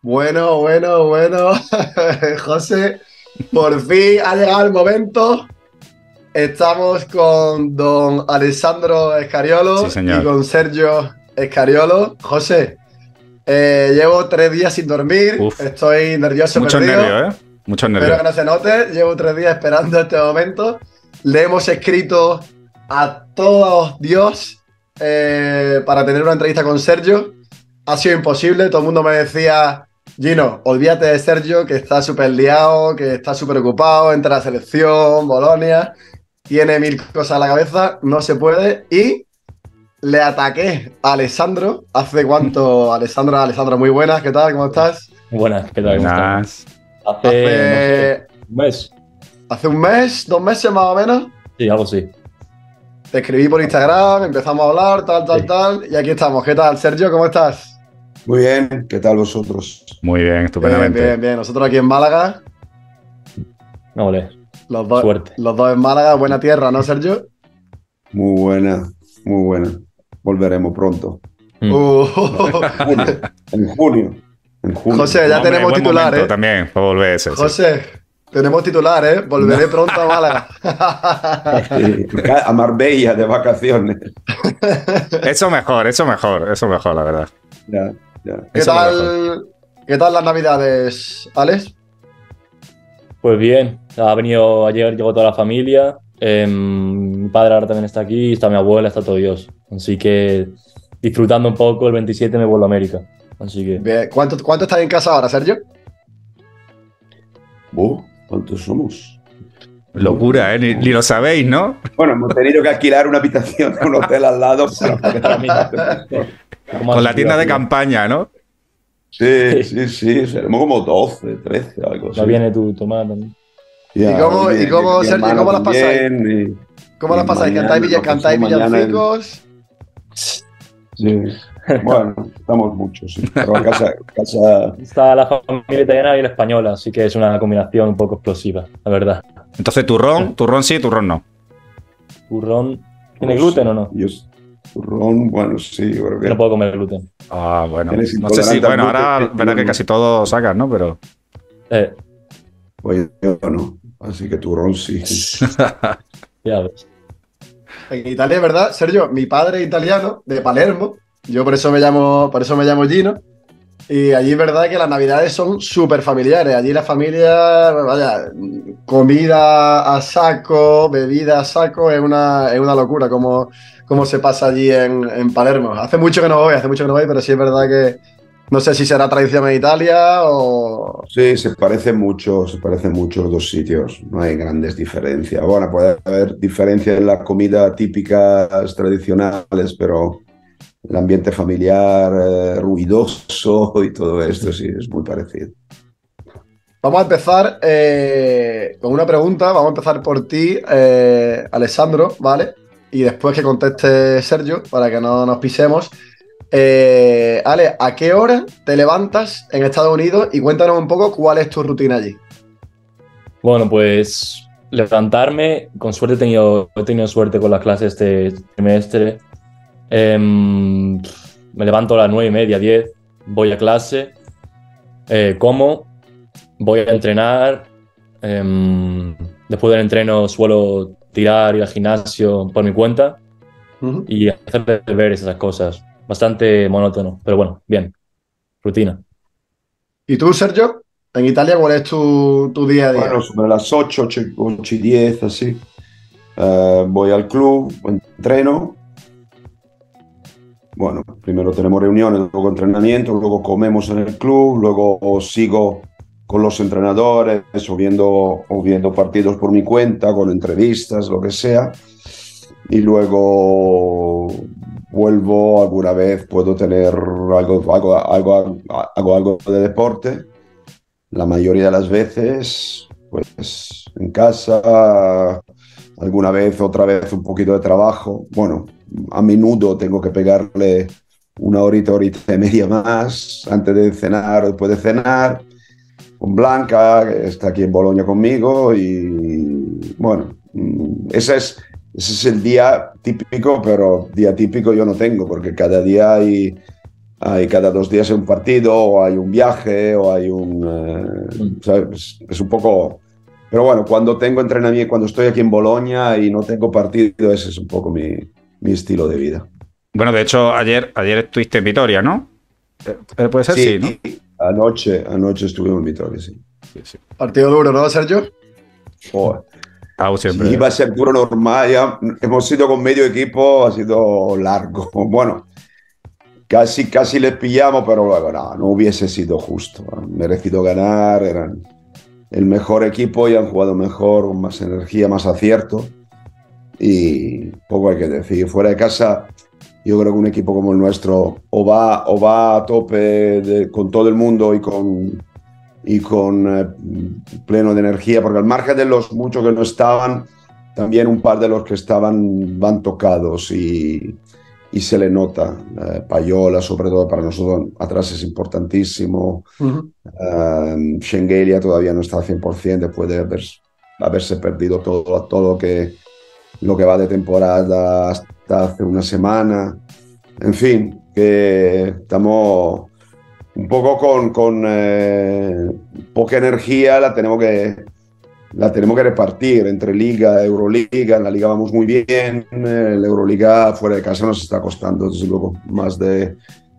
Bueno. José, por fin ha llegado el momento. Estamos con don Alessandro Sí, Escariolo y señor. con Sergio Escariolo. José, llevo 3 días sin dormir, Uf, estoy nervioso muchos perdido. nervios, ¿eh? Muchos Espero que nervios. no se note, llevo 3 días esperando este momento. Le hemos escrito a todo Dios para tener una entrevista con Sergio. Ha sido imposible, todo el mundo me decía, Gino, olvídate de Sergio, que está súper liado, que está súper ocupado, entre la selección, Bolonia, tiene mil cosas a la cabeza, no se puede. Y le ataqué a Alessandro. ¿Hace cuánto, Alessandro, muy buenas, ¿qué tal? ¿Cómo estás? Buenas, ¿qué tal? ¿Cómo estamos? Buenas. Hace, no sé, Hace, un mes. hace un mes, 2 meses más o menos, Sí, algo así. te escribí por Instagram, empezamos a hablar, Sí. tal, y aquí estamos. ¿Qué tal, Sergio? ¿Cómo estás? Muy bien, ¿qué tal vosotros? Muy bien, estupendamente. Bien. Nosotros aquí en Málaga, No, ole. los dos, Suerte. los dos en Málaga, buena tierra, ¿no, Sergio? Muy buena, muy buena. Volveremos pronto. Uh, En junio. José, ya Hombre, tenemos buen titular, momento ¿eh? también para volver ese, sí. José, tenemos titular, ¿eh? Volveré pronto a Málaga. Sí, a Marbella de vacaciones. Eso mejor, la verdad. Ya. ¿Qué Eso es lo mejor. tal, qué tal las navidades, Alex? Pues bien, ha venido ayer, llegó toda la familia. Mi padre ahora también está aquí, está mi abuela, está todo Dios. Así que disfrutando un poco, el 27 me vuelvo a América. Así que Bien. ¿Cuánto estás en casa ahora, Sergio? ¿Cuántos somos? Locura, ¿eh? Ni lo sabéis, ¿no? Bueno, hemos tenido que alquilar una habitación en un hotel al lado para... Con la tienda de campaña, ¿no? Sí, seremos como 12, 13, algo así. ya viene tu tomate también. Ya, ¿Y cómo, mi Sergio, hermana cómo las pasáis? también, ¿Cómo las pasáis? mañana, nos ¿Cantáis pasamos mañana villancicos? Sí. Bueno, estamos muchos, sí. Pero a casa... Está la familia italiana y la española, así que es una combinación un poco explosiva, la verdad. Entonces, turrón sí, turrón no. ¿Turrón tiene gluten o no? Turrón, bueno, sí, yo creo que... Yo no puedo comer gluten. Ah, bueno. Eres No sé si, intolerante al bueno, gluten, ahora verás que casi todos sacan, ¿no? Pero Pues yo no, así que turrón sí. Ya ves. En Italia, ¿verdad? Sergio, mi padre es italiano, de Palermo. Yo por eso me llamo Gino. Y allí es verdad que las navidades son súper familiares. Allí la familia, vaya, comida a saco, bebida a saco, es una locura cómo se pasa allí en Palermo. Hace mucho que no voy, pero sí es verdad que no sé si será tradición en Italia o... Sí, se parecen mucho los dos sitios, no hay grandes diferencias. Bueno, puede haber diferencias en la comida típicas tradicionales, pero el ambiente familiar, ruidoso y todo esto, sí, es muy parecido. Vamos a empezar con una pregunta. Vamos a empezar por ti, Alessandro, ¿vale? Y después que conteste Sergio, para que no nos pisemos. Ale, ¿a qué hora te levantas en Estados Unidos? Y cuéntanos un poco cuál es tu rutina allí. Bueno, pues levantarme, con suerte he tenido suerte con las clases este trimestre. Me levanto a las 9:30, 10, voy a clase, como, voy a entrenar. Después del entreno suelo tirar, ir al gimnasio por mi cuenta y hacer deberes, esas cosas. Bastante monótono, pero bueno, bien. Rutina. ¿Y tú, Sergio? En Italia, ¿cuál es tu día a día? Bueno, sobre las 8 y 10, así. Voy al club, entreno. Bueno, primero tenemos reuniones, luego entrenamiento, luego comemos en el club, luego sigo con los entrenadores o viendo partidos por mi cuenta, con entrevistas, lo que sea. Y luego vuelvo, alguna vez puedo tener algo de deporte. La mayoría de las veces, pues en casa, otra vez un poquito de trabajo. Bueno, a menudo tengo que pegarle una horita y media más antes de cenar o después de cenar, con Blanca, que está aquí en Bolonia conmigo. Y bueno, ese es el día típico, pero día típico yo no tengo, porque cada día hay hay cada 2 días hay un partido, o hay un viaje, o hay un... ¿sabes? Es un poco... Pero bueno, cuando tengo entrenamiento, cuando estoy aquí en Bolonia y no tengo partido, ese es un poco mi estilo de vida. Bueno, de hecho, ayer estuviste en Vitoria, ¿no? Puede ser, sí, ¿no? Anoche estuvimos en Vitoria, sí. Sí. Partido duro, ¿no, Sergio? Joder. Siempre. Sí, iba a ser duro normal, ya hemos ido con medio equipo, ha sido largo. Bueno, casi les pillamos, pero luego no hubiese sido justo. Han merecido ganar, eran el mejor equipo y han jugado mejor, con más energía, más acierto. Y poco hay que decir. Fuera de casa, yo creo que un equipo como el nuestro o va a tope con todo el mundo y con pleno de energía, porque al margen de los muchos que no estaban, también un par de los que estaban van tocados y se le nota. Payola, sobre todo para nosotros, atrás es importantísimo. Schengelia todavía no está al 100%, después de haberse perdido todo lo que va de temporada hasta hace una semana. En fin, que estamos un poco con poca energía, la tenemos que repartir entre Liga, Euroliga. En la Liga vamos muy bien, la Euroliga fuera de casa nos está costando, desde luego, más de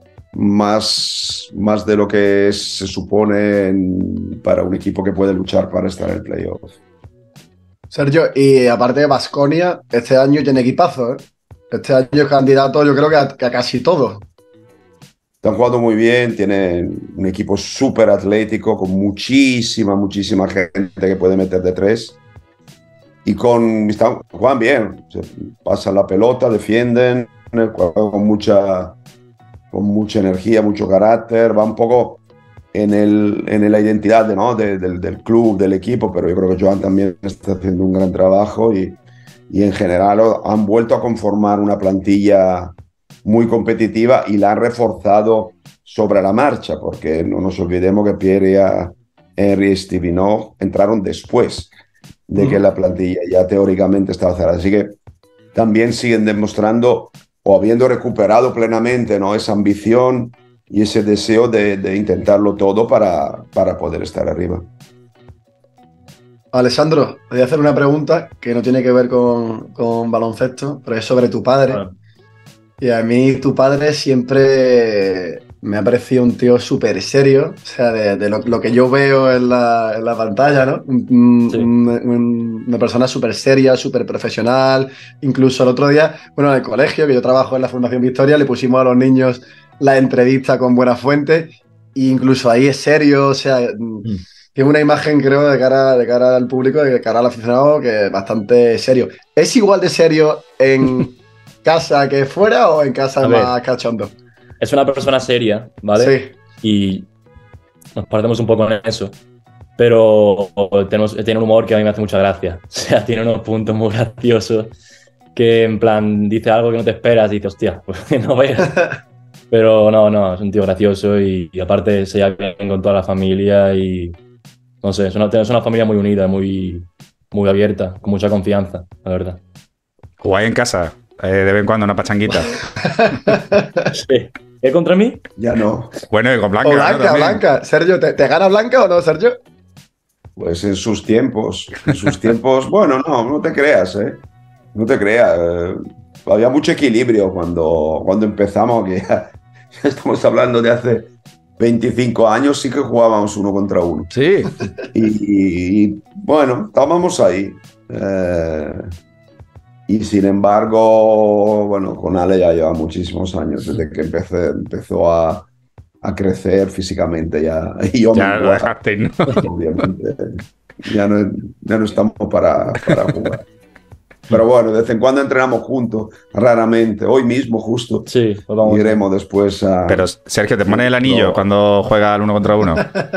lo que se supone para un equipo que puede luchar para estar en el playoff. Sergio, y aparte de Baskonia, este año tiene equipazo, ¿eh? Este año es candidato, yo creo que a casi todo. Están jugando muy bien, tienen un equipo súper atlético, con muchísima gente que puede meter de 3. Y juegan bien, pasan la pelota, defienden, juegan con mucha energía, mucho carácter, va un poco en la identidad del club, del equipo, pero yo creo que Joan también está haciendo un gran trabajo y en general han vuelto a conformar una plantilla muy competitiva y la han reforzado sobre la marcha, porque no nos olvidemos que Pierre, Henry y Stevino entraron después de que la plantilla ya teóricamente estaba cerrada. Así que también siguen demostrando o habiendo recuperado plenamente, ¿no?, esa ambición y ese deseo de intentarlo todo para poder estar arriba. Alessandro, te voy a hacer una pregunta que no tiene que ver con baloncesto, pero es sobre tu padre. Bueno. Y a mí tu padre siempre me ha parecido un tío súper serio, o sea, de lo que yo veo en la pantalla, ¿no? Sí. Una persona súper seria, súper profesional. Incluso el otro día, bueno, en el colegio, que yo trabajo en la Fundación Victoria, le pusimos a los niños la entrevista con buena fuente, e incluso ahí es serio, o sea, tiene una imagen, creo, de cara al público, de cara al aficionado, que es bastante serio. ¿Es igual de serio en casa que fuera o en casa más cachondo? Es una persona seria, ¿vale? Sí. Y nos parecemos un poco en eso. Pero tiene un humor que a mí me hace mucha gracia. O sea, tiene unos puntos muy graciosos que, en plan, dice algo que no te esperas y dices, hostia, pues no veas. Pero no, es un tío gracioso y aparte se lleva bien con toda la familia y, no sé, es una familia muy unida, muy abierta, con mucha confianza, la verdad. ¿Jugáis en casa? De vez en cuando una pachanguita. Sí. ¿Es contra mí? Ya no. Bueno, y con Blanca. O Blanca, ¿no? Blanca. Sergio, ¿te gana Blanca o no, Sergio? Pues en sus tiempos, bueno, no te creas, ¿eh? No te creas. Había mucho equilibrio cuando empezamos, que ya estamos hablando de hace 25 años, sí que jugábamos 1 contra 1. Sí. Y bueno, estábamos ahí. Y sin embargo, bueno, con Ale ya lleva muchísimos años, desde que empezó a crecer físicamente ya. Y yo Ya lo dejaste, ¿no? Obviamente, ya no estamos para jugar. Pero bueno, de vez en cuando entrenamos juntos, raramente. Hoy mismo justo. Sí, pues vamos. Iremos después a... Pero, Sergio, ¿te pones el anillo cuando juega al 1 contra 1?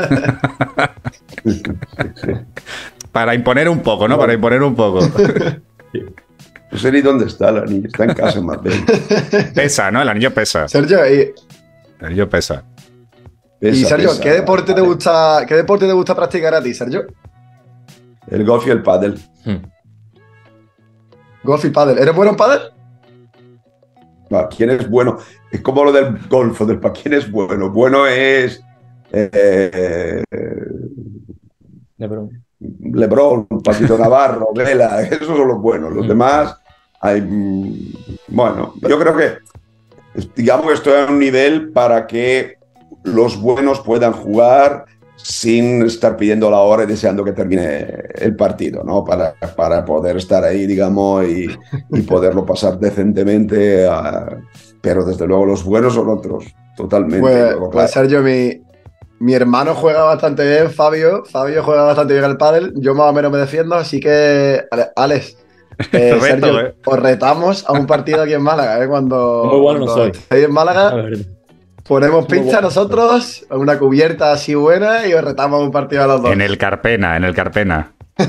Para imponer un poco, ¿no? Para imponer un poco. No sé ni dónde está el anillo, está en casa en Marbella. Pesa, ¿no? El anillo pesa. Sergio, El anillo pesa. Sergio, Pesa. ¿qué deporte te gusta practicar a ti, Sergio? El golf y el pádel. Golf y pádel. ¿Eres bueno en pádel? ¿Para quién es bueno? Es como lo del golf, ¿para quién es bueno? Bueno es LeBron. LeBron, Paquito Navarro, Vela, esos son los buenos. Los demás, hay, bueno, yo creo que, digamos que estoy a un nivel para que los buenos puedan jugar sin estar pidiendo la hora y deseando que termine el partido, ¿no? Para poder estar ahí, digamos, y poderlo pasar decentemente. Pero desde luego los buenos son otros, totalmente. Pues, Luego, pues claro, Sergio, mi hermano juega bastante bien, Fabio. Fabio juega bastante bien al pádel. Yo más o menos me defiendo, así que, Alex, Reto, Sergio, os retamos a un partido aquí en Málaga, ¿eh? Muy Cuando, bueno no cuando soy. estéis en La Málaga, verdad. ponemos Muy pincha bueno. nosotros, una cubierta así buena y os retamos a un partido a los dos. En el Carpena, en el Carpena.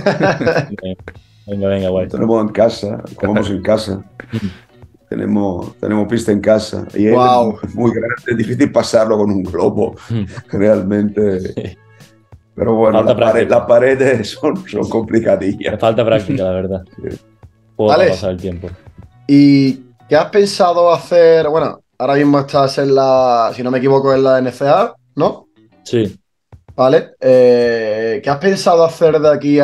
Venga, guay. tenemos en casa, jugamos en casa. Tenemos pista en casa y Wow. es muy grande, es difícil pasarlo con un globo, realmente. Pero bueno, Falta práctica. las paredes son Me complicadillas. falta práctica, la verdad. Sí. Puedo Alex. pasar el tiempo. ¿Y qué has pensado hacer? Bueno, ahora mismo estás en la, si no me equivoco, en la NCAA, ¿no? Sí. ¿Vale? ¿Qué has pensado hacer de aquí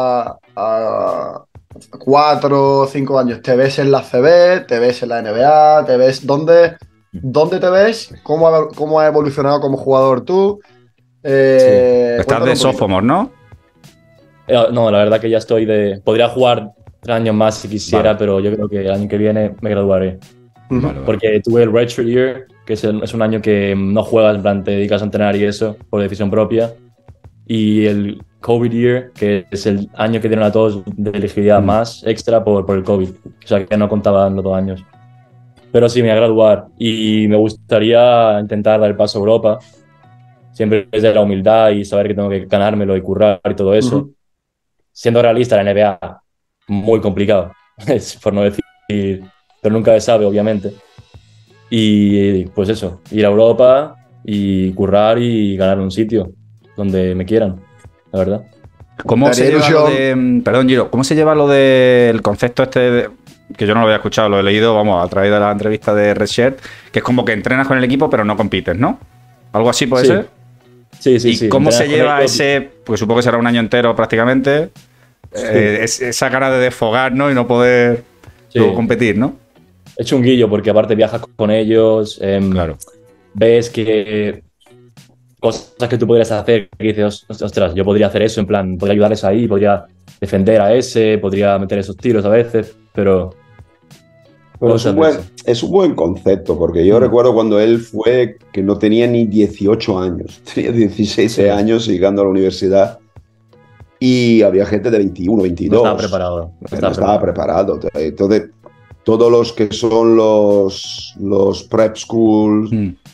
a 4 o 5 años? ¿Te ves en la CB? ¿Te ves en la NBA? ¿Te ves dónde te ves? ¿Cómo ha evolucionado como jugador tú? Estás Cuéntame de un poquito. sophomore, ¿no? No, la verdad que ya estoy de... Podría jugar 3 años más si quisiera, Vale. pero yo creo que el año que viene me graduaré. Ujú. Vale, vale. Porque tuve el redshirt year, que es un año que no juegas, en plan, te dedicas a entrenar y eso, por decisión propia. Y el COVID year, que es el año que dieron a todos de elegibilidad más extra por el COVID. O sea, que no contaban los 2 años. Pero sí, me voy a graduar y me gustaría intentar dar el paso a Europa. Siempre desde la humildad y saber que tengo que ganármelo y currar y todo eso. Ujú. Siendo realista, la NBA, muy complicado, por no decir, pero nunca se sabe, obviamente. Y pues eso, ir a Europa y currar y ganar un sitio donde me quieran, la verdad. ¿Cómo ¿Te se haría lleva lo ilusión? de. Perdón, Giro, ¿cómo se lleva lo del concepto este que yo no lo había escuchado, lo he leído, vamos, a través de la entrevista de Redshirt, que es como que entrenas con el equipo pero no compites, ¿no? ¿Algo así puede Sí. ser? Sí. ¿Y cómo se Entrenas con lleva ellos. ese, pues supongo que será un año entero prácticamente, esa cara de desfogar, ¿no? Y no poder Sí. luego competir, ¿no? Es chunguillo porque aparte viajas con ellos, Claro. ves que cosas que tú podrías hacer, que dices, ostras, yo podría hacer eso, en plan, podría ayudarles ahí, podría defender a ese, podría meter esos tiros a veces, pero Pero cosas de eso. es un buen concepto, porque yo recuerdo cuando él fue, que no tenía ni 18 años, tenía 16 Sí. años llegando a la universidad y había gente de 21, No 22. estaba preparado. No estaba preparado. Entonces, todos los que son los prep schools,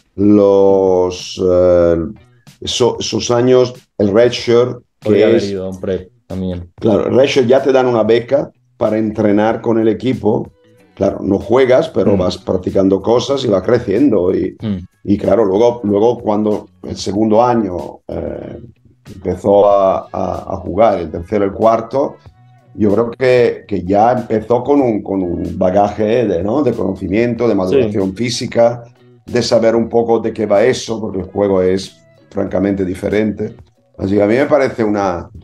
esos años, el redshirt, Podría que haber es, ido a un prep también. claro, el redshirt ya te dan una beca para entrenar con el equipo. Claro, no juegas, pero vas practicando cosas y va creciendo. Y claro, luego cuando el segundo año empezó a jugar, el tercero, el cuarto, yo creo que ya empezó con un bagaje de conocimiento, de maduración física, de saber un poco de qué va eso, porque el juego es francamente diferente. Así que a mí me parece un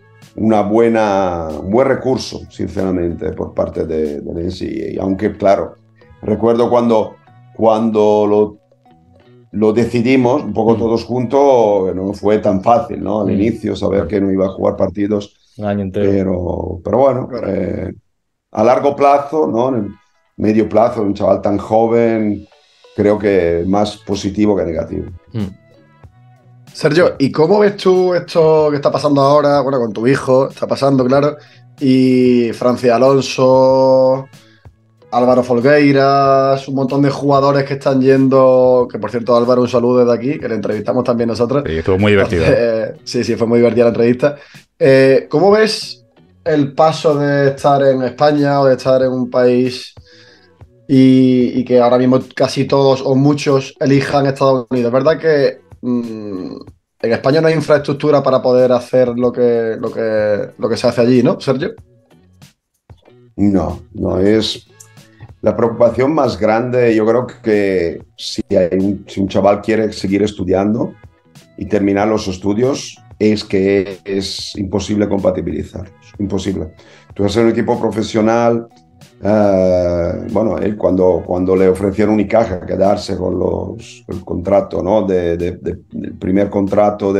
buen recurso, sinceramente, por parte del NCAA. Aunque, claro, recuerdo cuando lo decidimos, un poco todos juntos, no fue tan fácil, ¿no? Al inicio, saber que no iba a jugar partidos. Un año entero. Pero bueno, a largo plazo, ¿no? En el medio plazo, un chaval tan joven, creo que más positivo que negativo. Sergio, ¿y cómo ves tú esto que está pasando ahora? Bueno, con tu hijo, está pasando, claro. Y Francis Alonso, Álvaro Folgueiras, un montón de jugadores que están yendo. Que por cierto, Álvaro, un saludo desde aquí, que le entrevistamos también nosotros. Sí, estuvo muy divertido. Sí, fue muy divertida la entrevista. ¿Cómo ves el paso de estar en España o de estar en un país y que ahora mismo casi todos o muchos elijan Estados Unidos? Es verdad que en España no hay infraestructura para poder hacer lo que se hace allí, ¿no, Sergio? No es La preocupación más grande, yo creo que si un chaval quiere seguir estudiando y terminar los estudios, es que es imposible compatibilizarlos. Imposible. Tú vas a ser un equipo profesional. Bueno, él cuando le ofrecieron Unicaja quedarse con el contrato, ¿no? El primer contrato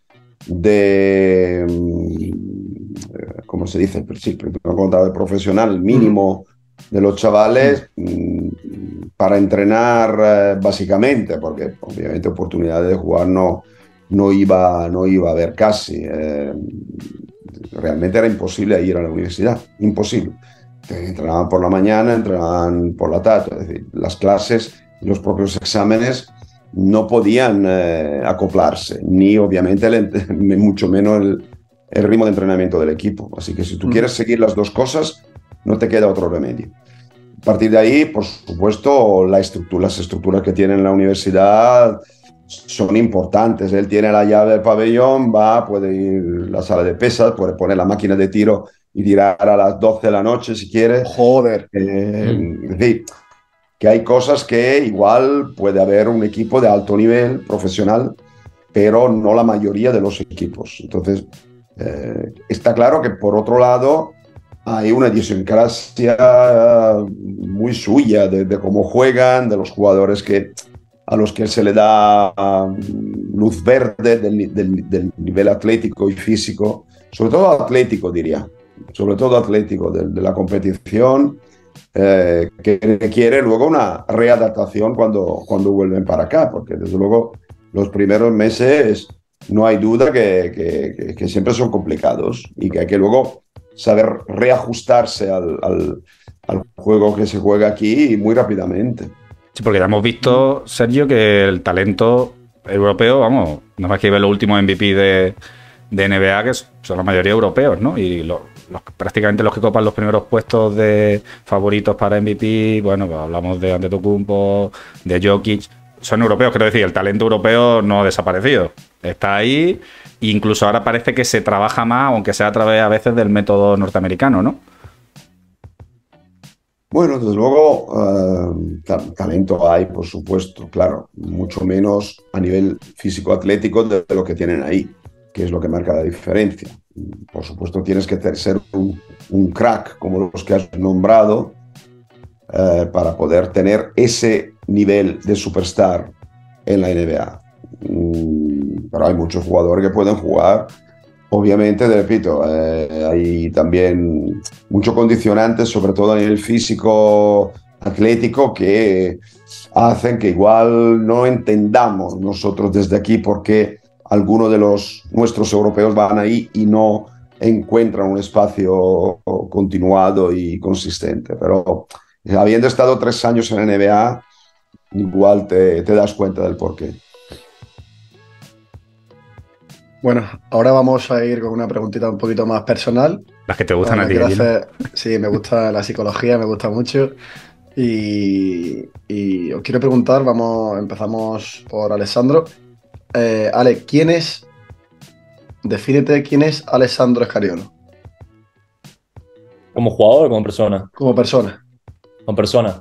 ¿cómo se dice? Sí, el primer contrato de profesional mínimo de los chavales para entrenar básicamente, porque obviamente oportunidades de jugar no iba a haber casi. Realmente era imposible ir a la universidad, imposible. Entrenaban por la mañana, entrenaban por la tarde. Es decir, las clases y los propios exámenes no podían acoplarse, ni obviamente mucho menos el ritmo de entrenamiento del equipo. Así que si tú quieres seguir las dos cosas, no te queda otro remedio. A partir de ahí, por supuesto, las estructuras que tiene la universidad son importantes. Él tiene la llave del pabellón, puede ir a la sala de pesas, puede poner la máquina de tiro y tirar a las 12 de la noche si quiere. Joder. Es decir, que hay cosas que igual puede haber un equipo de alto nivel profesional, pero no la mayoría de los equipos. Entonces, está claro que por otro lado hay una idiosincrasia muy suya de cómo juegan, de los jugadores a los que se le da luz verde del nivel atlético y físico, sobre todo atlético diría, sobre todo atlético de la competición, que requiere luego una readaptación cuando vuelven para acá, porque desde luego los primeros meses no hay duda que siempre son complicados y que hay que luego saber reajustarse al juego que se juega aquí muy rápidamente. Sí, porque ya hemos visto, Sergio, que el talento europeo, vamos, no más que ver los últimos MVP de NBA, que son la mayoría europeos, ¿no? Y prácticamente los que copan los primeros puestos de favoritos para MVP, bueno, pues hablamos de Antetokounmpo, de Jokic, son europeos, quiero decir, el talento europeo no ha desaparecido, está ahí, e incluso ahora parece que se trabaja más, aunque sea a través a veces del método norteamericano, ¿no? Bueno, desde luego, talento hay, por supuesto, claro, mucho menos a nivel físico-atlético de lo que tienen ahí, que es lo que marca la diferencia. Por supuesto, tienes que ser un crack, como los que has nombrado, para poder tener ese nivel de superstar en la NBA. Pero hay muchos jugadores que pueden jugar. Obviamente, te repito, hay también muchos condicionantes, sobre todo a nivel físico, atlético, que hacen que igual no entendamos nosotros desde aquí por qué algunos de nuestros europeos van ahí y no encuentran un espacio continuado y consistente. Pero habiendo estado 3 años en la NBA, igual te das cuenta del porqué. Bueno, ahora vamos a ir con una preguntita un poquito más personal. Las que te gustan a ti. Sí, me gusta la psicología, me gusta mucho. Y os quiero preguntar, empezamos por Alessandro. Ale, defínete quién es Alessandro Scariolo. ¿Como jugador o como persona? Como persona. Como persona.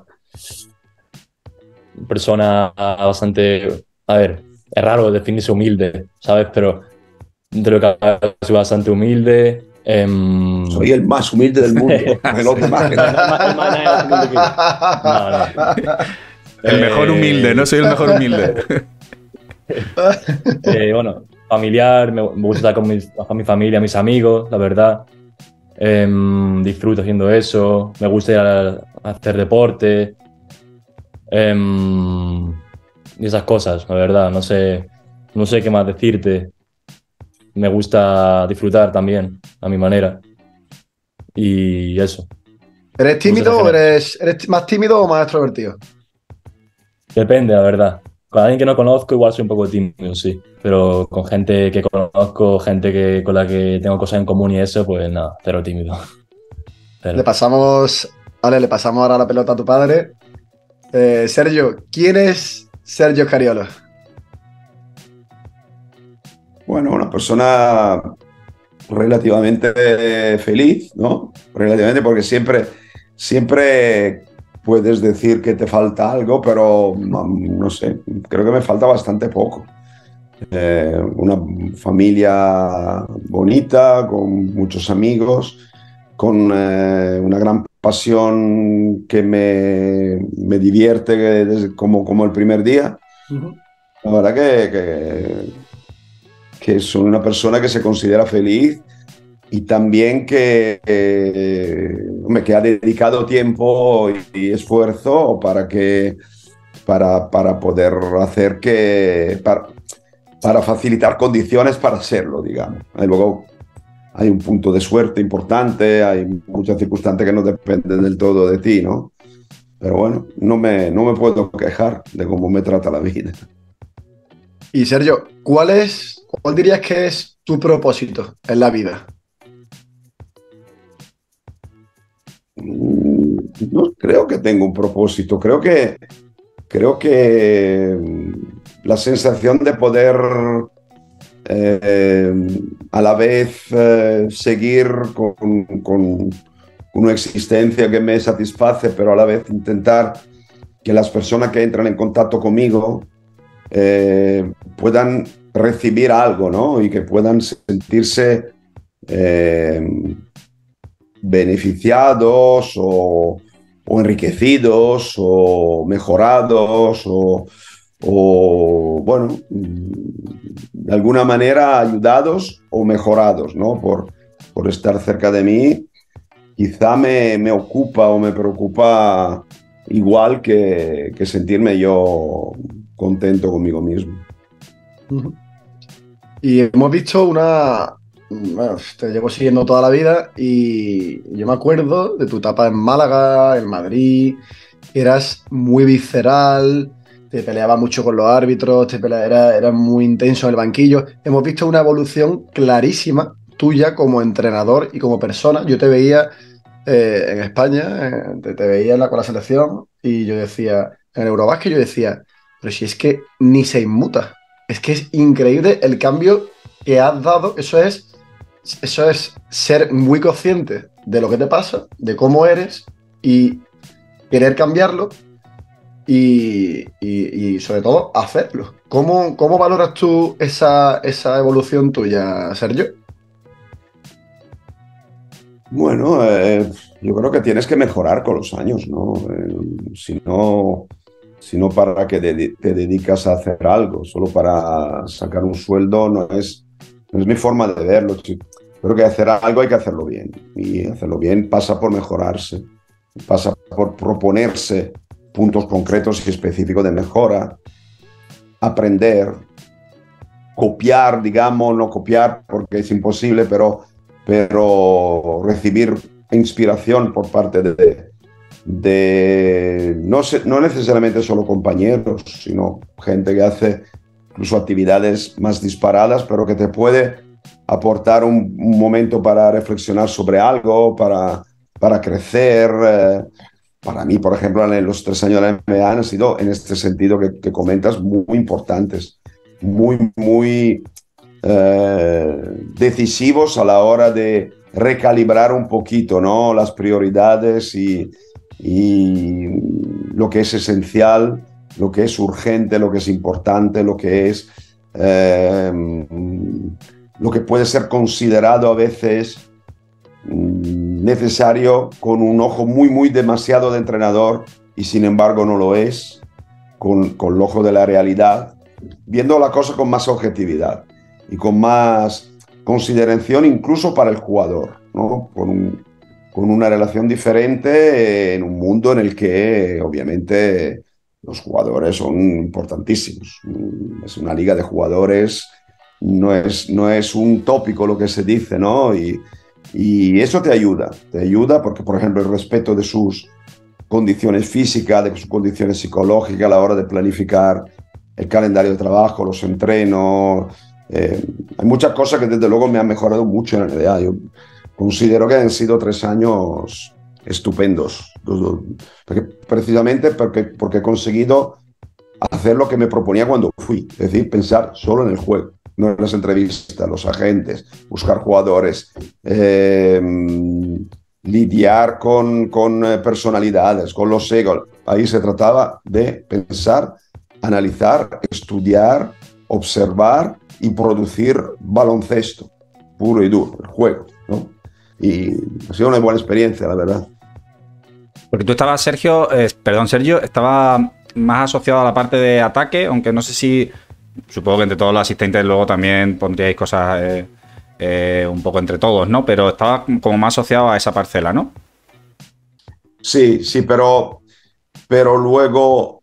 Persona bastante... A ver, es raro definirse humilde, ¿sabes? Pero dentro de lo que soy bastante humilde. Soy el más humilde del mundo. El mejor humilde, no soy el mejor humilde. Bueno, familiar, me gusta estar con mi familia, mis amigos, la verdad. Disfruto haciendo eso, me gusta ir a hacer deporte. Y esas cosas, la verdad, no sé qué más decirte. Me gusta disfrutar también, a mi manera. Y eso. ¿Eres tímido o eres más tímido o más extrovertido? Depende, la verdad. Con alguien que no conozco igual soy un poco tímido, sí. Pero con gente que conozco, con la que tengo cosas en común y eso, pues nada, cero tímido. Pero... Le pasamos ahora la pelota a tu padre. Sergio, ¿quién es Sergio Scariolo? Bueno, una persona relativamente feliz, ¿no? Relativamente, porque siempre puedes decir que te falta algo, pero no sé, creo que me falta bastante poco. Una familia bonita, con muchos amigos, con una gran pasión que me divierte como el primer día. La verdad que soy una persona que se considera feliz y también que ha dedicado tiempo y esfuerzo para poder hacer para facilitar condiciones para serlo, digamos. Y luego hay un punto de suerte importante, hay muchas circunstancias que no dependen del todo de ti, ¿no? Pero bueno, no me puedo quejar de cómo me trata la vida. Y Sergio, ¿cuál dirías que es tu propósito en la vida? No creo que tenga un propósito, creo que la sensación de poder a la vez seguir con una existencia que me satisface, pero a la vez intentar que las personas que entran en contacto conmigo puedan recibir algo, ¿no? Y que puedan sentirse beneficiados o enriquecidos o mejorados o bueno, de alguna manera ayudados o mejorados, ¿no? Por estar cerca de mí. Quizá me ocupa o me preocupa igual que sentirme yo contento conmigo mismo. Y hemos visto bueno, te llevo siguiendo toda la vida y yo me acuerdo de tu etapa en Málaga, en Madrid, eras muy visceral, te peleabas mucho con los árbitros, eras muy intenso en el banquillo. Hemos visto una evolución clarísima tuya como entrenador y como persona. Yo te veía en España, te veía con la selección y yo decía, en el Eurobásquet yo decía, pero si es que ni se inmuta. Es que es increíble el cambio que has dado. Eso es ser muy consciente de lo que te pasa, de cómo eres y querer cambiarlo y sobre todo hacerlo. ¿Cómo valoras tú esa evolución tuya, Sergio? Bueno, yo creo que tienes que mejorar con los años, ¿no? Si no, ¿para qué te dedicas a hacer algo? Solo para sacar un sueldo no es mi forma de verlo. Creo que hacer algo hay que hacerlo bien. Y hacerlo bien pasa por mejorarse, pasa por proponerse puntos concretos y específicos de mejora, aprender, copiar, digamos, no copiar porque es imposible, pero recibir inspiración por parte de no necesariamente solo compañeros, sino gente que hace incluso actividades más disparadas, pero que te puede aportar un momento para reflexionar sobre algo, para crecer. Para mí, por ejemplo, en los 3 años de la NBA han sido, en este sentido que comentas, muy importantes, muy decisivos a la hora de recalibrar un poquito, ¿no? Las prioridades y lo que es esencial, lo que es urgente, lo que es importante, lo que es lo que puede ser considerado a veces necesario con un ojo muy demasiado de entrenador y sin embargo no lo es, con el ojo de la realidad, viendo la cosa con más objetividad y con más consideración incluso para el jugador, ¿no? Con una relación diferente en un mundo en el que obviamente los jugadores son importantísimos. Es una liga de jugadores, no es un tópico lo que se dice, ¿no? Y eso te ayuda porque, por ejemplo, el respeto de sus condiciones físicas, de sus condiciones psicológicas a la hora de planificar el calendario de trabajo, los entrenos. Hay muchas cosas que desde luego me han mejorado mucho en la NBA. Yo considero que han sido 3 años estupendos, precisamente porque he conseguido hacer lo que me proponía cuando fui, es decir, pensar solo en el juego, no en las entrevistas, los agentes, buscar jugadores, lidiar con personalidades, con los egos. Ahí se trataba de pensar, analizar, estudiar, observar y producir baloncesto puro y duro, el juego, ¿no? Y ha sido una buena experiencia, la verdad. Porque tú estabas, Sergio, estaba más asociado a la parte de ataque, aunque no sé si, supongo que entre todos los asistentes luego también pondríais cosas un poco entre todos, ¿no? Pero estaba como más asociado a esa parcela, ¿no? Sí, pero luego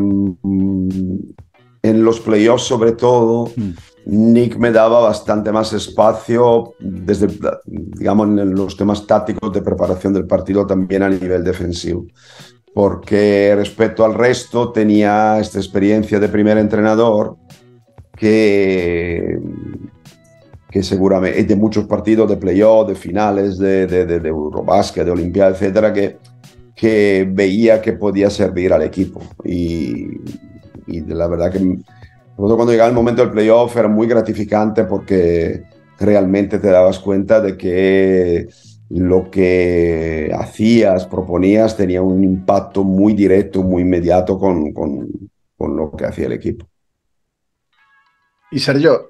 en los playoffs sobre todo, Nick me daba bastante más espacio desde, digamos, en los temas tácticos de preparación del partido, también a nivel defensivo. Porque respecto al resto tenía esta experiencia de primer entrenador que seguramente de muchos partidos de playoff, de finales de Eurobásquet, de Olimpiada, etcétera, que veía que podía servir al equipo. Y la verdad que cuando llegaba el momento del playoff era muy gratificante porque realmente te dabas cuenta de que lo que hacías, proponías, tenía un impacto muy directo, muy inmediato con lo que hacía el equipo. Y Sergio,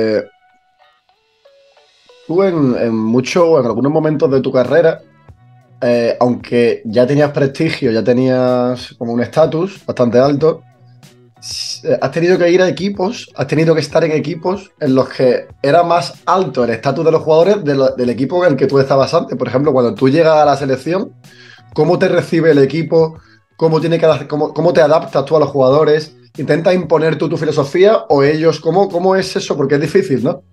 tú en algunos momentos de tu carrera, aunque ya tenías prestigio, ya tenías como un estatus bastante alto, has tenido que ir a equipos, has tenido que estar en equipos en los que era más alto el estatus de los jugadores del equipo en el que tú estabas antes. Por ejemplo, cuando tú llegas a la selección, ¿cómo te recibe el equipo? ¿Cómo te adaptas tú a los jugadores? ¿Intentas imponer tú tu filosofía o ellos? ¿Cómo es eso? Porque es difícil, ¿no?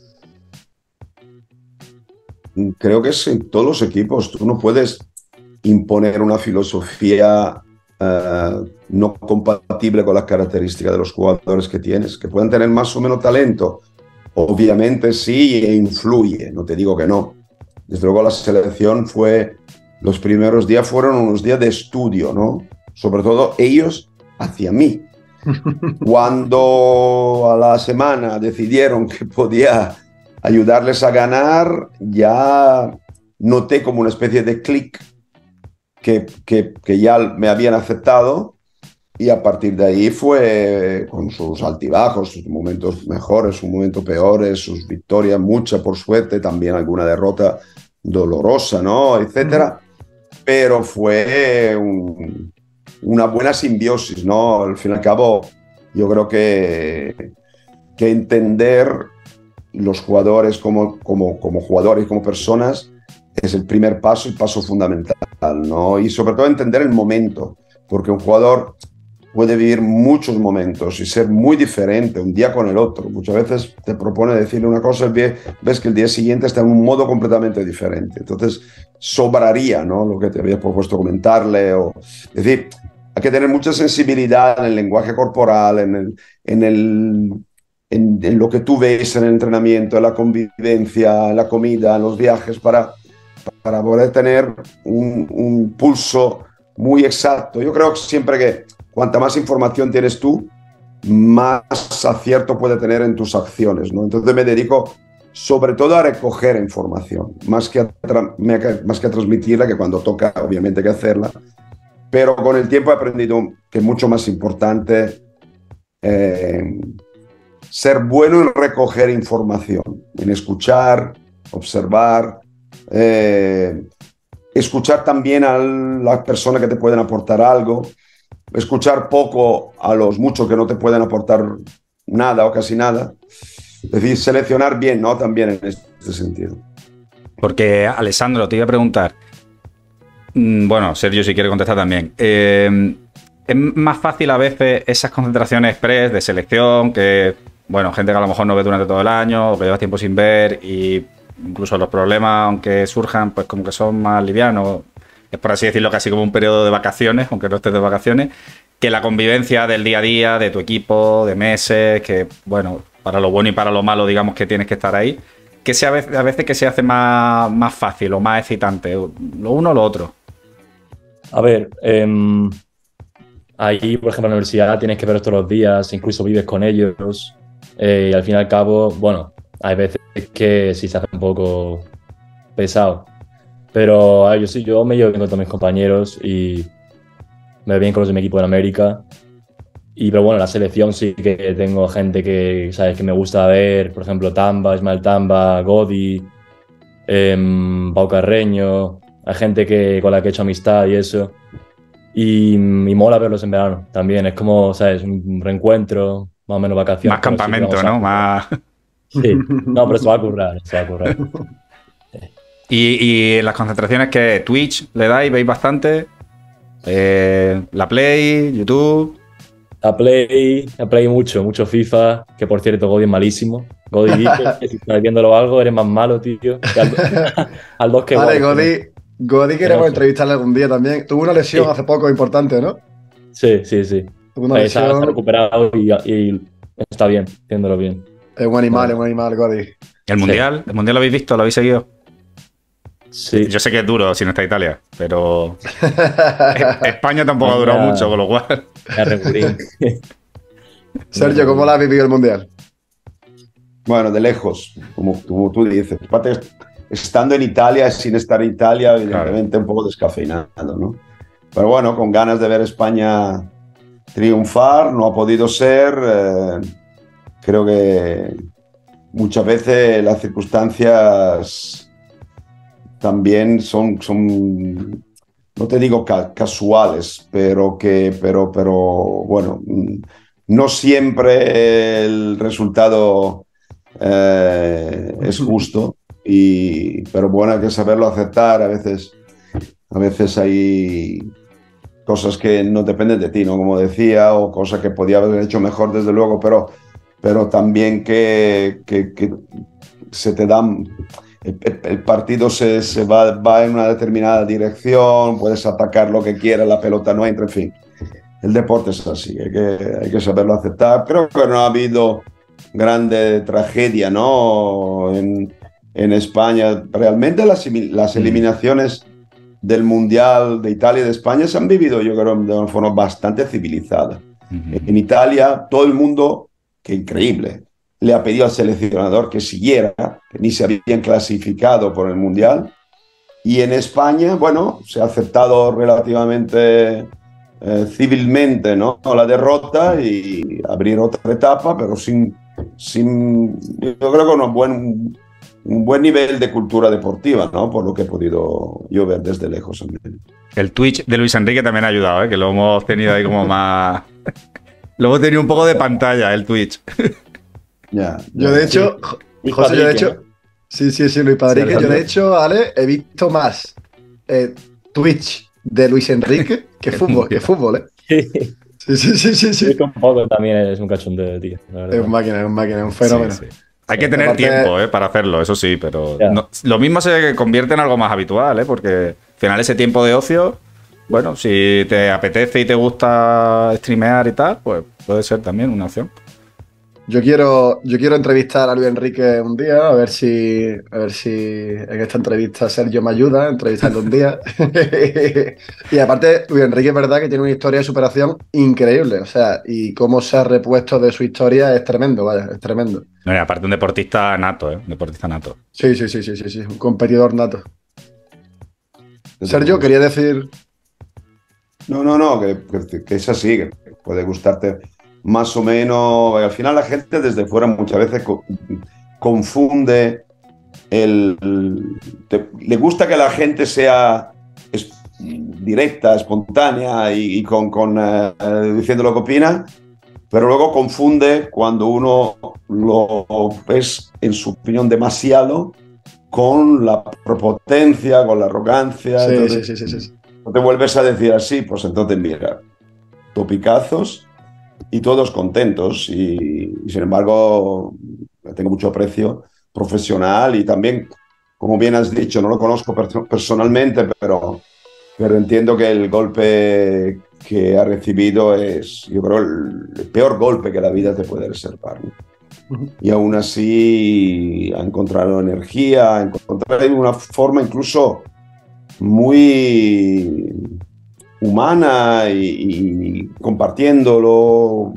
Creo que es en todos los equipos. Tú no puedes imponer una filosofía no compatible con las características de los jugadores que tienes, que pueden tener más o menos talento. Obviamente sí, e influye, no te digo que no. Desde luego la selección los primeros días fueron unos días de estudio, ¿no? Sobre todo ellos hacia mí. Cuando a la semana decidieron que podía ayudarles a ganar, ya noté como una especie de clic que ya me habían aceptado, y a partir de ahí fue con sus altibajos, sus momentos mejores, sus momentos peores, sus victorias, mucha por suerte, también alguna derrota dolorosa, ¿no? Etcétera. Pero fue una buena simbiosis, ¿no? Al fin y al cabo, yo creo que entender los jugadores como jugadores y como personas es el primer paso y paso fundamental, ¿no? Y sobre todo entender el momento, porque un jugador puede vivir muchos momentos y ser muy diferente un día con el otro. Muchas veces te propone decirle una cosa y ves que el día siguiente está en un modo completamente diferente. Entonces sobraría, ¿no?, lo que te habías propuesto comentarle. Es decir, hay que tener mucha sensibilidad en el lenguaje corporal, en lo que tú ves en el entrenamiento, en la convivencia, en la comida, en los viajes, para poder tener un pulso muy exacto. Yo creo siempre que cuanta más información tienes tú, más acierto puede tener en tus acciones, ¿no? Entonces me dedico sobre todo a recoger información, más que a transmitirla, que cuando toca obviamente hay que hacerla, pero con el tiempo he aprendido que es mucho más importante ser bueno en recoger información, en escuchar, observar, escuchar también a las personas que te pueden aportar algo, escuchar poco a los muchos que no te pueden aportar nada o casi nada. Es decir, seleccionar bien, ¿no?, también en este sentido. Porque, Alessandro, te iba a preguntar, bueno, Sergio, si quiere contestar también, es más fácil a veces esas concentraciones express de selección que, bueno, gente que a lo mejor no ve durante todo el año o que llevas tiempo sin ver, y incluso los problemas, aunque surjan, pues como que son más livianos, es por así decirlo, casi como un periodo de vacaciones, aunque no estés de vacaciones, que la convivencia del día a día, de tu equipo, de meses, que, bueno, para lo bueno y para lo malo, digamos que tienes que estar ahí, que sea a veces que se hace más fácil o más excitante, lo uno o lo otro. A ver, ahí, por ejemplo, en la universidad tienes que verlos todos los días, incluso vives con ellos, y al fin y al cabo, bueno, hay veces que sí se hace un poco pesado. Pero yo sí, yo me llevo bien con todos mis compañeros y me veo bien con los de mi equipo en América. Pero bueno, la selección sí que tengo gente que, ¿sabes?, que me gusta ver, por ejemplo, Tamba, Ismael Tamba, Godi, Pau Carreño, hay gente con la que he hecho amistad y eso. Y mola verlos en verano también, es como, ¿sabes?, un reencuentro, más o menos vacaciones. Más campamento, ¿no? Más... Sí, no, pero se va a currar, se va a currar. Y en las concentraciones que Twitch le dais, veis bastante. La Play, YouTube. A Play mucho FIFA, que por cierto, Godi es malísimo. Godi dice que si estás viéndolo algo, eres más malo, tío. Que al dos que Vale, igual, Godi queremos entrevistarle algún día también. Tuvo una lesión hace poco importante, ¿no? Sí. Tuvo una Se ha lesión. recuperado y está bien, haciéndolo bien. Es un animal, Godi. ¿El Mundial? ¿El Mundial lo habéis visto? ¿Lo habéis seguido? Sí. Yo sé que es duro si no está Italia, pero España tampoco ha durado mucho, con lo cual... Sergio, ¿cómo la has vivido el Mundial? Bueno, de lejos, como tú dices. Aparte, estando en Italia, sin estar en Italia, evidentemente un poco descafeinado, ¿no? Pero bueno, con ganas de ver España triunfar, no ha podido ser. Creo que muchas veces las circunstancias también son no te digo casuales, pero bueno, no siempre el resultado es justo, pero bueno, hay que saberlo aceptar. A veces hay cosas que no dependen de ti, ¿no? Como decía, o cosas que podía haber hecho mejor, desde luego, pero también que se te dan... El partido se va en una determinada dirección, puedes atacar lo que quieras, la pelota no entra, en fin. El deporte es así, hay que saberlo aceptar. Creo que no ha habido grande tragedia, ¿no? En España. Realmente las eliminaciones del Mundial de Italia y de España se han vivido, yo creo, de una forma bastante civilizada. En Italia, todo el mundo, qué increíble, le ha pedido al seleccionador que siguiera, que ni se habían clasificado por el Mundial. Y en España, bueno, se ha aceptado relativamente civilmente, ¿no?, la derrota y abrir otra etapa, pero sin yo creo que un buen nivel de cultura deportiva, ¿no?, por lo que he podido yo ver desde lejos también. El Twitch de Luis Enrique también ha ayudado, ¿eh? Que lo hemos tenido ahí como más... Lo hemos tenido un poco de pantalla, el Twitch. Yo de hecho, sí. José, yo de hecho, sí, Luis Padrique, yo de hecho, Ale, he visto más Twitch de Luis Enrique que fútbol, ¿eh? Sí. Un poco también es un cachondeo, tío. Es un máquina, es un fenómeno. Sí. Hay que tener tiempo para hacerlo, eso sí, pero no, lo mismo se convierte en algo más habitual, porque al final ese tiempo de ocio, bueno, si te apetece y te gusta streamear y tal, pues puede ser también una opción. Yo quiero entrevistar a Luis Enrique un día, a ver si en esta entrevista Sergio me ayuda a entrevistarlo un día. Y aparte, Luis Enrique es verdad que tiene una historia de superación increíble, o sea, y cómo se ha repuesto de su historia es tremendo, vaya, es tremendo. No, y aparte un deportista nato, un deportista nato. Sí, un competidor nato. Sergio, quería decir... No, que es así, que puede gustarte más o menos. Al final la gente desde fuera muchas veces confunde le gusta que la gente sea directa, espontánea y diciendo lo que opina, pero luego confunde cuando uno lo ves, en su opinión, demasiado con la prepotencia, con la arrogancia. Sí, entonces, sí. No te vuelves a decir así, pues entonces mira, topicazos y todos contentos. Y sin embargo, tengo mucho aprecio profesional y también, como bien has dicho, no lo conozco personalmente, pero entiendo que el golpe que ha recibido es, yo creo, el peor golpe que la vida te puede reservar, ¿no? Y aún así ha encontrado energía, ha encontrado una forma incluso muy humana y compartiéndolo,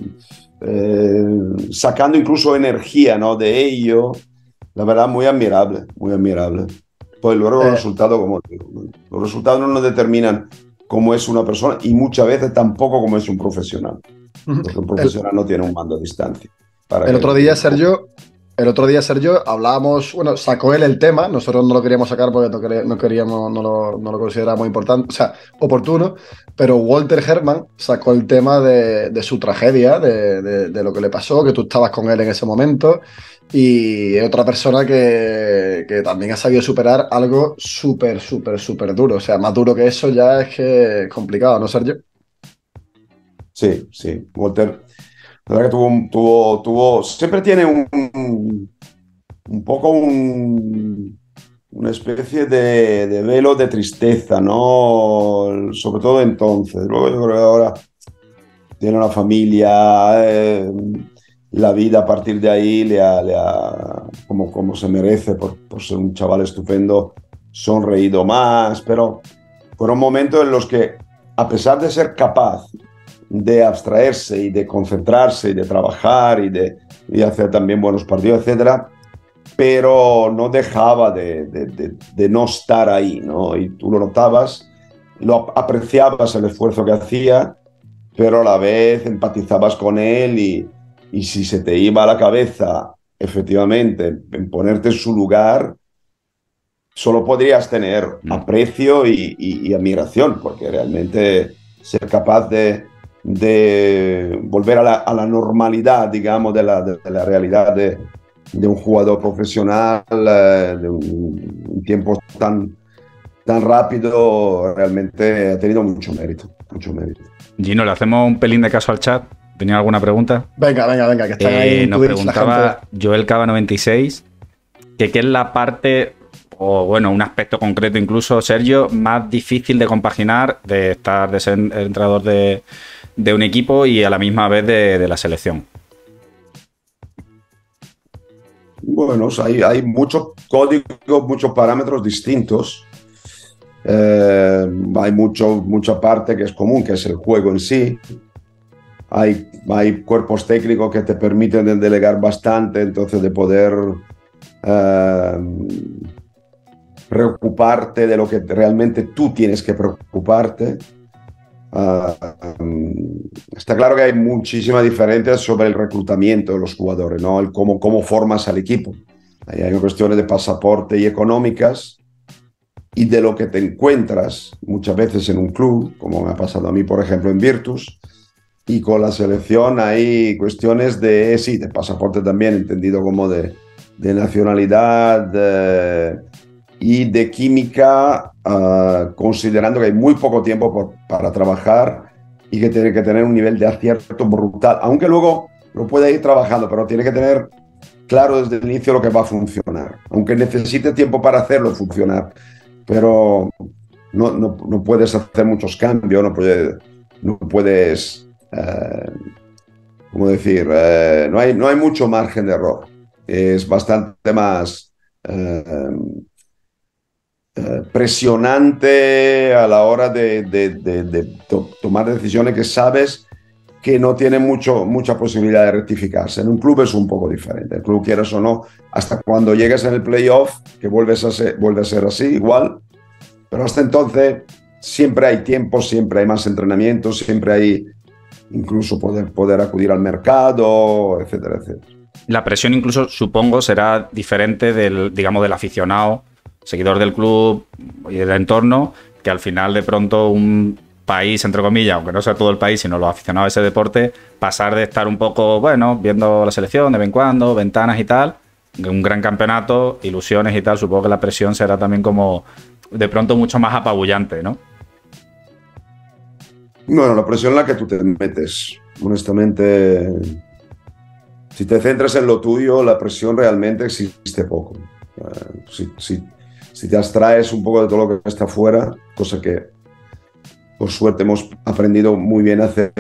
sacando incluso energía, ¿no?, de ello. La verdad, muy admirable, muy admirable. pues luego Eh. los resultados, como digo, ¿no? Los resultados no nos determinan cómo es una persona y muchas veces tampoco cómo es un profesional. Porque un profesional no tiene un mando a distancia. El otro día, Sergio, hablábamos, bueno, sacó él el tema, nosotros no lo queríamos sacar porque no queríamos, no lo considerábamos importante, o sea, oportuno, pero Walter Herrmann sacó el tema de su tragedia, de lo que le pasó, que tú estabas con él en ese momento, y es otra persona que también ha sabido superar algo súper, súper, súper duro, o sea, más duro que eso ya es que es complicado, ¿no, Sergio? Sí, sí. Walter, la verdad que siempre tiene un poco una especie de velo de tristeza, ¿no? Sobre todo entonces. Luego yo creo que ahora tiene una familia, la vida a partir de ahí como se merece por ser un chaval estupendo, sonreído más, pero fueron momentos en los que, a pesar de ser capaz de abstraerse y de concentrarse y de trabajar y hacer también buenos partidos, etcétera, pero no dejaba de no estar ahí, ¿no? Y tú lo notabas, lo apreciabas el esfuerzo que hacía, pero a la vez empatizabas con él y si se te iba a la cabeza, efectivamente, en ponerte en su lugar, solo podrías tener aprecio y admiración, porque realmente ser capaz de volver a la normalidad, digamos, de la realidad de un jugador profesional, de un tiempo tan rápido, realmente ha tenido mucho mérito, mucho mérito. Gino, le hacemos un pelín de caso al chat. ¿Tenía alguna pregunta? Venga, que están ahí en nos Twitch, preguntaba Joel Cava 96 que qué es la parte, o bueno, un aspecto concreto incluso, Sergio, más difícil de compaginar de ser entrenador de un equipo y a la misma vez de la selección. Bueno, hay muchos códigos, muchos parámetros distintos. Hay mucha parte que es común, que es el juego en sí. Hay cuerpos técnicos que te permiten delegar bastante, entonces de poder preocuparte de lo que realmente tú tienes que preocuparte. Está claro que hay muchísimas diferencias sobre el reclutamiento de los jugadores, ¿no? El cómo formas al equipo. Hay cuestiones de pasaporte y económicas y de lo que te encuentras muchas veces en un club, como me ha pasado a mí, por ejemplo, en Virtus, y con la selección hay cuestiones de pasaporte también, entendido como de nacionalidad y de química, considerando que hay muy poco tiempo para trabajar y que tiene que tener un nivel de acierto brutal, aunque luego lo puede ir trabajando, pero tiene que tener claro desde el inicio lo que va a funcionar, aunque necesite tiempo para hacerlo funcionar, pero no puedes hacer muchos cambios, no puedes ¿cómo decir? No hay mucho margen de error, es bastante más presionante a la hora de tomar decisiones que sabes que no tienen mucha posibilidad de rectificarse. En un club es un poco diferente. El club, quieras o no, hasta cuando llegues en el playoff, que vuelve a ser así, igual, pero hasta entonces siempre hay tiempo, siempre hay más entrenamiento, siempre hay incluso poder acudir al mercado, etcétera, etcétera. La presión incluso, supongo, será diferente del aficionado, seguidor del club y del entorno, que al final de pronto un país, entre comillas, aunque no sea todo el país, sino los aficionados a ese deporte, pasar de estar un poco, bueno, viendo la selección de vez en cuando, ventanas y tal, un gran campeonato, ilusiones y tal, supongo que la presión será también como de pronto mucho más apabullante, ¿no? Bueno, la presión en la que tú te metes, honestamente, si te centras en lo tuyo, la presión realmente existe poco. Si te abstraes un poco de todo lo que está afuera, cosa que por suerte hemos aprendido muy bien a hacer,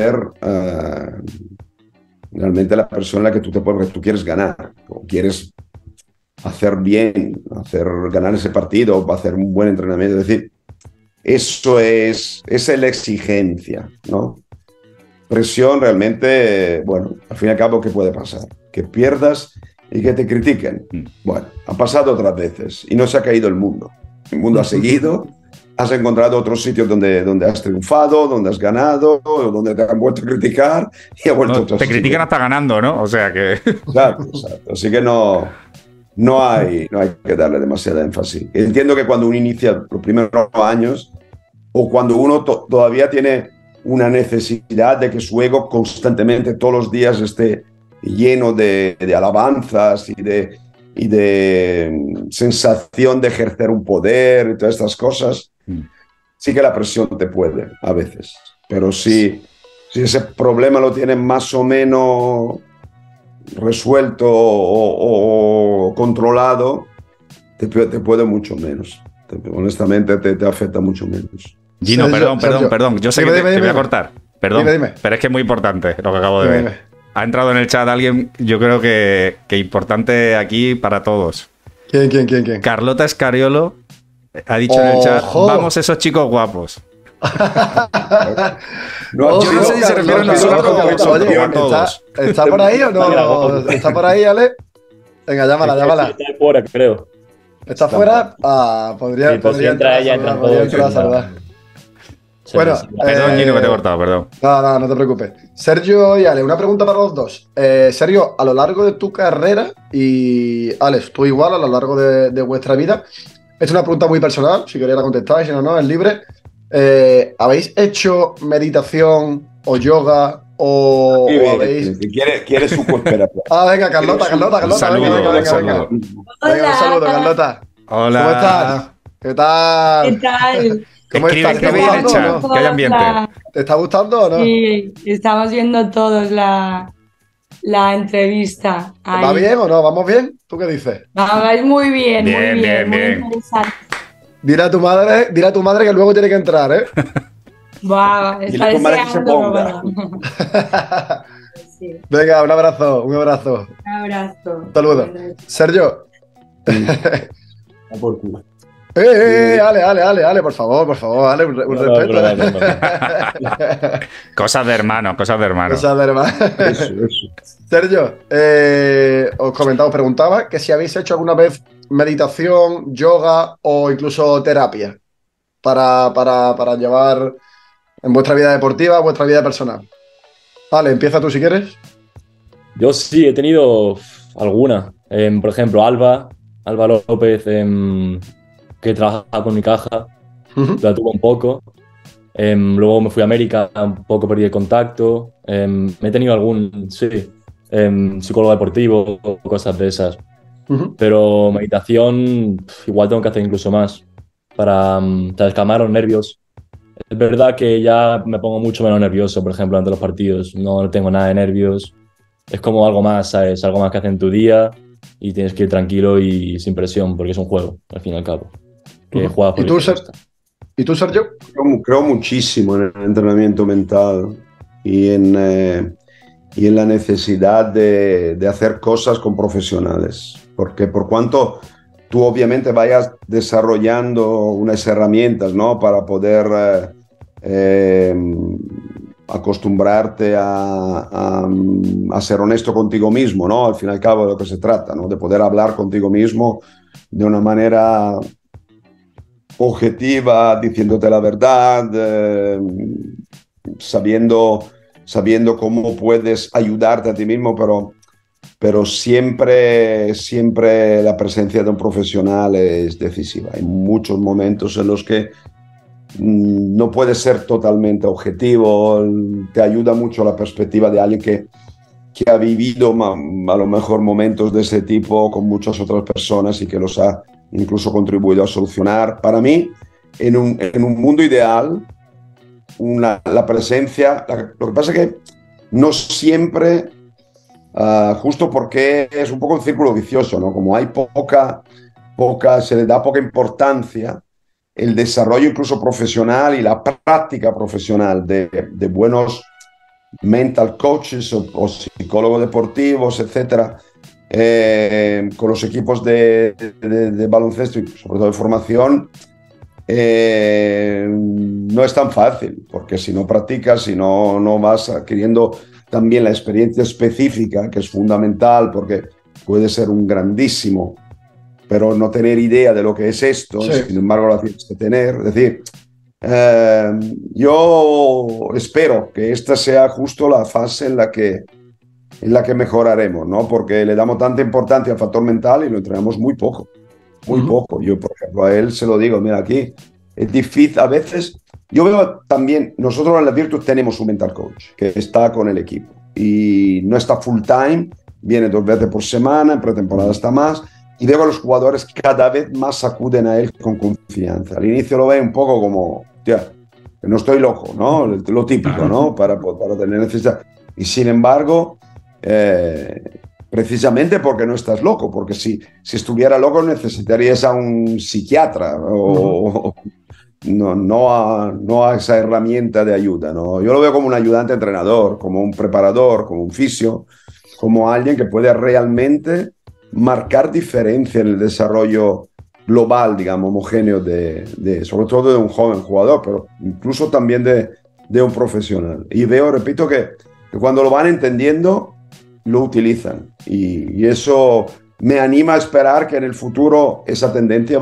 realmente la presión en la que tú quieres ganar, o quieres hacer bien, ganar ese partido, hacer un buen entrenamiento, es decir, eso es la exigencia, ¿no? Presión realmente, bueno, al fin y al cabo, ¿qué puede pasar? Que pierdas y que te critiquen. Bueno, ha pasado otras veces y no se ha caído el mundo. el mundo ha seguido, has encontrado otros sitios donde has triunfado, donde has ganado, donde te han vuelto a criticar y ha vuelto a otros Te critican sitios. hasta ganando, ¿no? O sea que... Exacto, exacto. Así que no hay que darle demasiada énfasis. Entiendo que cuando uno inicia los primeros años o cuando uno todavía tiene una necesidad de que su ego constantemente todos los días esté lleno de alabanzas y de sensación de ejercer un poder y todas estas cosas, sí que la presión te puede a veces. Pero si ese problema lo tienes más o menos resuelto o controlado, te puede mucho menos. Honestamente, te afecta mucho menos. Gino, perdón. Yo sé que te voy a cortar. Perdón, Dime. pero es que es muy importante lo que acabo de ver. Ha entrado en el chat alguien, yo creo que importante aquí para todos. ¿Quién? Carlota Escariolo ha dicho en el chat, vamos esos chicos guapos. No, yo no sé si se refiere a nosotros o a todos. ¿Está por ahí o no? ¿Está por ahí, Ale? Venga, llámala. Está fuera, creo. ¿Está fuera? Podría entrar ella, entran todos. A saludar. Bueno, perdón, Gino, que te he cortado, perdón. No te preocupes. Sergio y Ale, una pregunta para los dos. Sergio, a lo largo de tu carrera, y Alex, tú igual a lo largo de vuestra vida, es una pregunta muy personal, si queréis la contestáis, si no, es libre. ¿Habéis hecho meditación o yoga o habéis...? ¿Quieres su espera? Venga, Carlota, saludo, venga. Venga, un saludo, Carlota. Hola. ¿Cómo estás? ¿Qué tal? ¿Cómo estás? ¿Qué veis en el chat? ¿Qué hay ambiente? ¿Te está gustando o no? Sí, estamos viendo todos la entrevista. ¿Va bien o no? ¿Vamos bien? ¿Tú qué dices? Vais muy bien, Bien. muy interesante. Dile a tu madre que luego tiene que entrar, ¿eh? Buah, está Dile a tu madre que se ponga. Sí. Venga, un abrazo. Un abrazo. Un saludo. Sergio. Por culo. Ale, por favor, Ale, un respeto. Cosas de hermanos. Cosas de hermano. Eso. Sergio, os preguntaba que si habéis hecho alguna vez meditación, yoga o incluso terapia para llevar en vuestra vida deportiva, vuestra vida personal. Vale, empieza tú si quieres. Yo sí, he tenido alguna. Por ejemplo, Alba López, que trabaja con mi caja, la tuve un poco. Luego me fui a América, un poco perdí el contacto. He tenido algún, psicólogo deportivo, cosas de esas. Pero meditación, igual tengo que hacer incluso más para calmar los nervios. Es verdad que ya me pongo mucho menos nervioso, por ejemplo, ante los partidos. No tengo nada de nervios. Es como algo más, ¿sabes? Algo más que hacer en tu día y tienes que ir tranquilo y sin presión, porque es un juego, al fin y al cabo. Que juegas por ¿Y tú, Sergio? Creo muchísimo en el entrenamiento mental y en la necesidad de hacer cosas con profesionales. Porque por cuanto tú obviamente vayas desarrollando unas herramientas, ¿no? Para poder acostumbrarte a ser honesto contigo mismo, ¿no? Al fin y al cabo de lo que se trata, ¿no? De poder hablar contigo mismo de una manera objetiva, diciéndote la verdad, sabiendo cómo puedes ayudarte a ti mismo, pero siempre la presencia de un profesional es decisiva. Hay muchos momentos en los que no puedes ser totalmente objetivo, te ayuda mucho la perspectiva de alguien que ha vivido a lo mejor momentos de ese tipo con muchas otras personas y que los ha incluso contribuido a solucionar. Para mí, en un mundo ideal, la presencia... Lo que pasa es que no siempre, justo porque es un poco un círculo vicioso, ¿no? Como hay se le da poca importancia, el desarrollo incluso profesional y la práctica profesional de buenos mental coaches o psicólogos deportivos, etcétera, con los equipos de baloncesto y sobre todo de formación, no es tan fácil, porque si no practicas, si no vas adquiriendo también la experiencia específica, que es fundamental, porque puede ser un grandísimo pero no tener idea de lo que es esto, Sí. sin embargo la tienes que tener. Es decir, yo espero que esta sea justo la fase en la que mejoraremos, ¿no? Porque le damos tanta importancia al factor mental y lo entrenamos muy poco, muy poco. Yo, por ejemplo, a él se lo digo, mira, aquí es difícil, a veces, yo veo también, nosotros en la Virtus tenemos un mental coach que está con el equipo y no está full time, viene 2 veces por semana, en pretemporada está más, y veo que los jugadores cada vez más acuden a él con confianza. Al inicio lo ve un poco como, tía, que no estoy loco, ¿no? Lo típico, ¿no? Para tener necesidad. Y sin embargo, precisamente porque no estás loco, porque si estuviera loco necesitarías a un psiquiatra o no a esa herramienta de ayuda, ¿no? Yo lo veo como un ayudante entrenador, como un preparador, como un fisio, como alguien que puede realmente marcar diferencia en el desarrollo global, digamos, homogéneo sobre todo de un joven jugador, pero incluso también de un profesional. Y veo, repito, que cuando lo van entendiendo, lo utilizan. Y eso me anima a esperar que en el futuro esa tendencia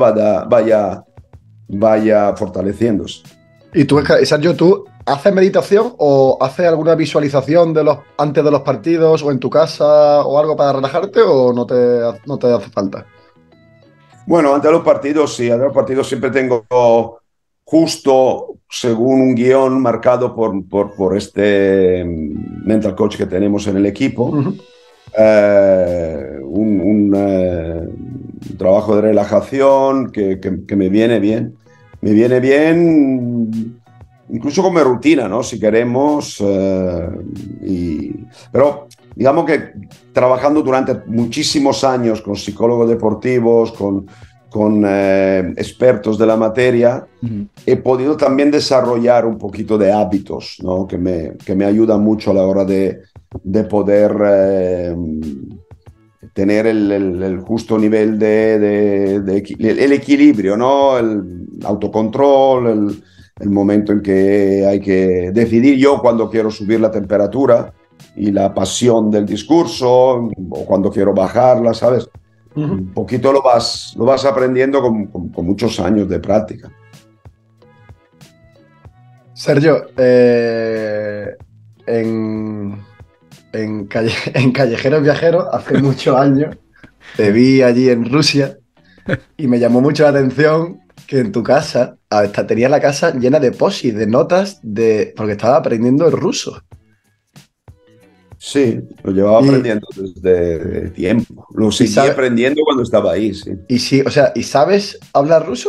vaya fortaleciéndose. Y tú, Sergio, ¿tú haces meditación o haces alguna visualización antes de los partidos o en tu casa o algo para relajarte o no te hace falta? Bueno, antes de los partidos, sí. Antes de los partidos siempre tengo justo según un guión marcado por este mental coach que tenemos en el equipo. Un trabajo de relajación que me viene bien. Me viene bien incluso como rutina, ¿no? Si queremos. Pero digamos que trabajando durante muchísimos años con psicólogos deportivos, con expertos de la materia, he podido también desarrollar un poquito de hábitos, ¿no? que me ayudan mucho a la hora de poder tener el justo nivel el equilibrio, ¿no? El autocontrol, el momento en que hay que decidir yo cuando quiero subir la temperatura y la pasión del discurso o cuando quiero bajarla, ¿sabes? Un poquito lo vas aprendiendo con muchos años de práctica. Sergio, en Callejeros Viajeros, hace muchos años, te vi allí en Rusia y me llamó mucho la atención que en tu casa tenías la casa llena de posis, de notas, porque estaba aprendiendo el ruso. Sí, lo llevaba aprendiendo desde tiempo. Lo seguí aprendiendo cuando estaba ahí, sí. ¿Y sabes hablar ruso?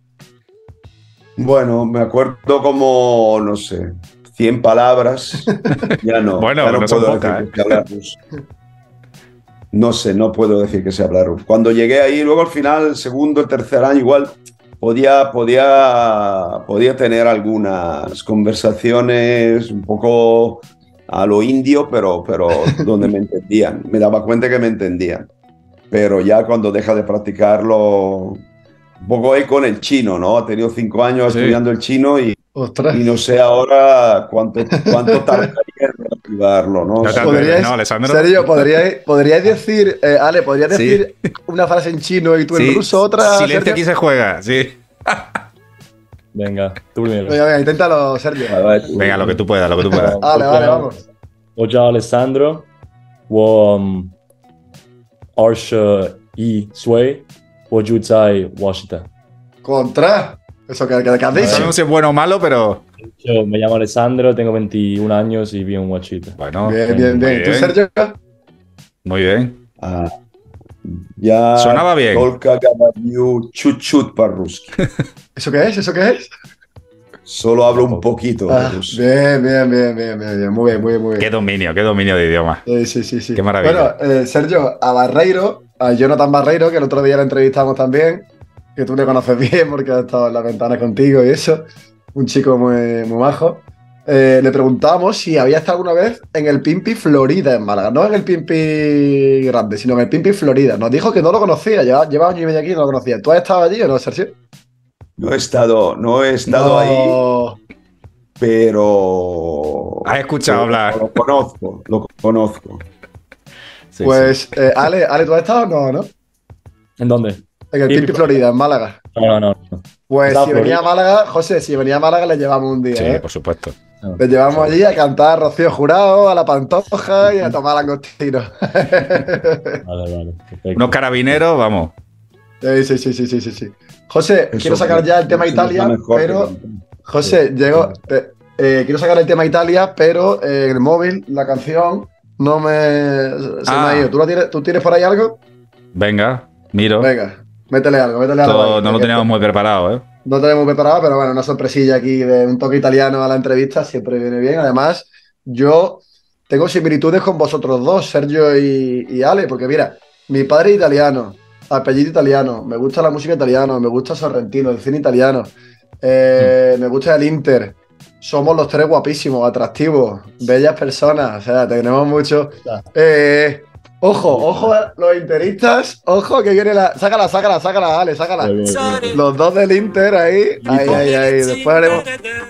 Bueno, me acuerdo como, no sé, 100 palabras. Ya no. Bueno, ya no no puedo son decir pocas, que sé hablar ruso. No sé, no puedo decir que sé hablar ruso. Cuando llegué ahí, luego al final, el segundo, el tercer año, igual podía tener algunas conversaciones un poco a lo indio, pero donde me entendían. Me daba cuenta que me entendían. Pero ya cuando deja de practicarlo, un poco ahí con el chino, ¿no? Ha tenido 5 años estudiando el chino y no sé ahora cuánto tardaría en reactivarlo, ¿no? Alessandro. Sergio, ¿podríais decir, Ale, podrías decir una frase en chino y tú en ruso otra? Silencio, Sergio? aquí se juega, sí. Venga, tú primero. Venga, inténtalo, Sergio. Venga, lo que tú puedas, Vale, vamos. Hola, Alessandro. 我21岁，我住在 Washington. Contra. Eso que has dicho. No sabemos si es bueno o malo, pero... Yo me llamo Alessandro, tengo 21 años y vivo en Washington. Bueno, bien. ¿Tú, Sergio? Muy bien. Ya sonaba bien. Tolka Gabayu Chuchut Parruski. ¿Eso qué es? Solo hablo un poquito de ruso. Bien. Muy bien. Qué dominio de idioma. Sí. Qué maravilla. Bueno, Sergio, a Barreiro, a Jonathan Barreiro, que el otro día lo entrevistamos también, que tú le conoces bien porque ha estado en la ventana contigo y eso, un chico muy majo. Le preguntábamos si había estado alguna vez en el Pimpi Florida en Málaga, no en el Pimpi grande, sino en el Pimpi Florida. Nos dijo que no lo conocía, lleva año y medio aquí y no lo conocía. ¿Tú has estado allí o no, Sergio? No he estado ahí, pero... ¿Has escuchado hablar? Lo conozco. Sí, pues, Ale, ¿tú has estado o no? ¿En dónde? En el Pipi Florida, en Málaga. No. Pues Estaba si venía a Florida. Málaga, José, si venía a Málaga le llevamos un día, Sí, ¿eh? por supuesto. Le llevamos allí a cantar a Rocío Jurado, a La Pantoja y a tomar langostinos. Vale, perfecto. Unos carabineros, vamos. Sí. José, Eso, quiero sacar ya el tema eso nos Italia, da mejor pero... que- José, quiero sacar el tema Italia, pero en el móvil la canción no me... Se me ha ido. ¿Tú tienes por ahí algo? Venga, miro. Venga, métele algo Esto ahí, no lo que teníamos muy preparado, ¿eh? no tenemos preparado, pero bueno, una sorpresilla aquí de un toque italiano a la entrevista siempre viene bien. Además, yo tengo similitudes con vosotros dos, Sergio y Ale, porque mira, mi padre es italiano, apellido italiano, me gusta la música italiana, me gusta Sorrentino, el cine italiano, me gusta el Inter. Somos los tres guapísimos, atractivos, bellas personas, o sea, tenemos mucho... Ojo, los interistas, ojo que viene la... Sácala, Ale, sácala. Bien. Los dos del Inter ahí. Después haremos.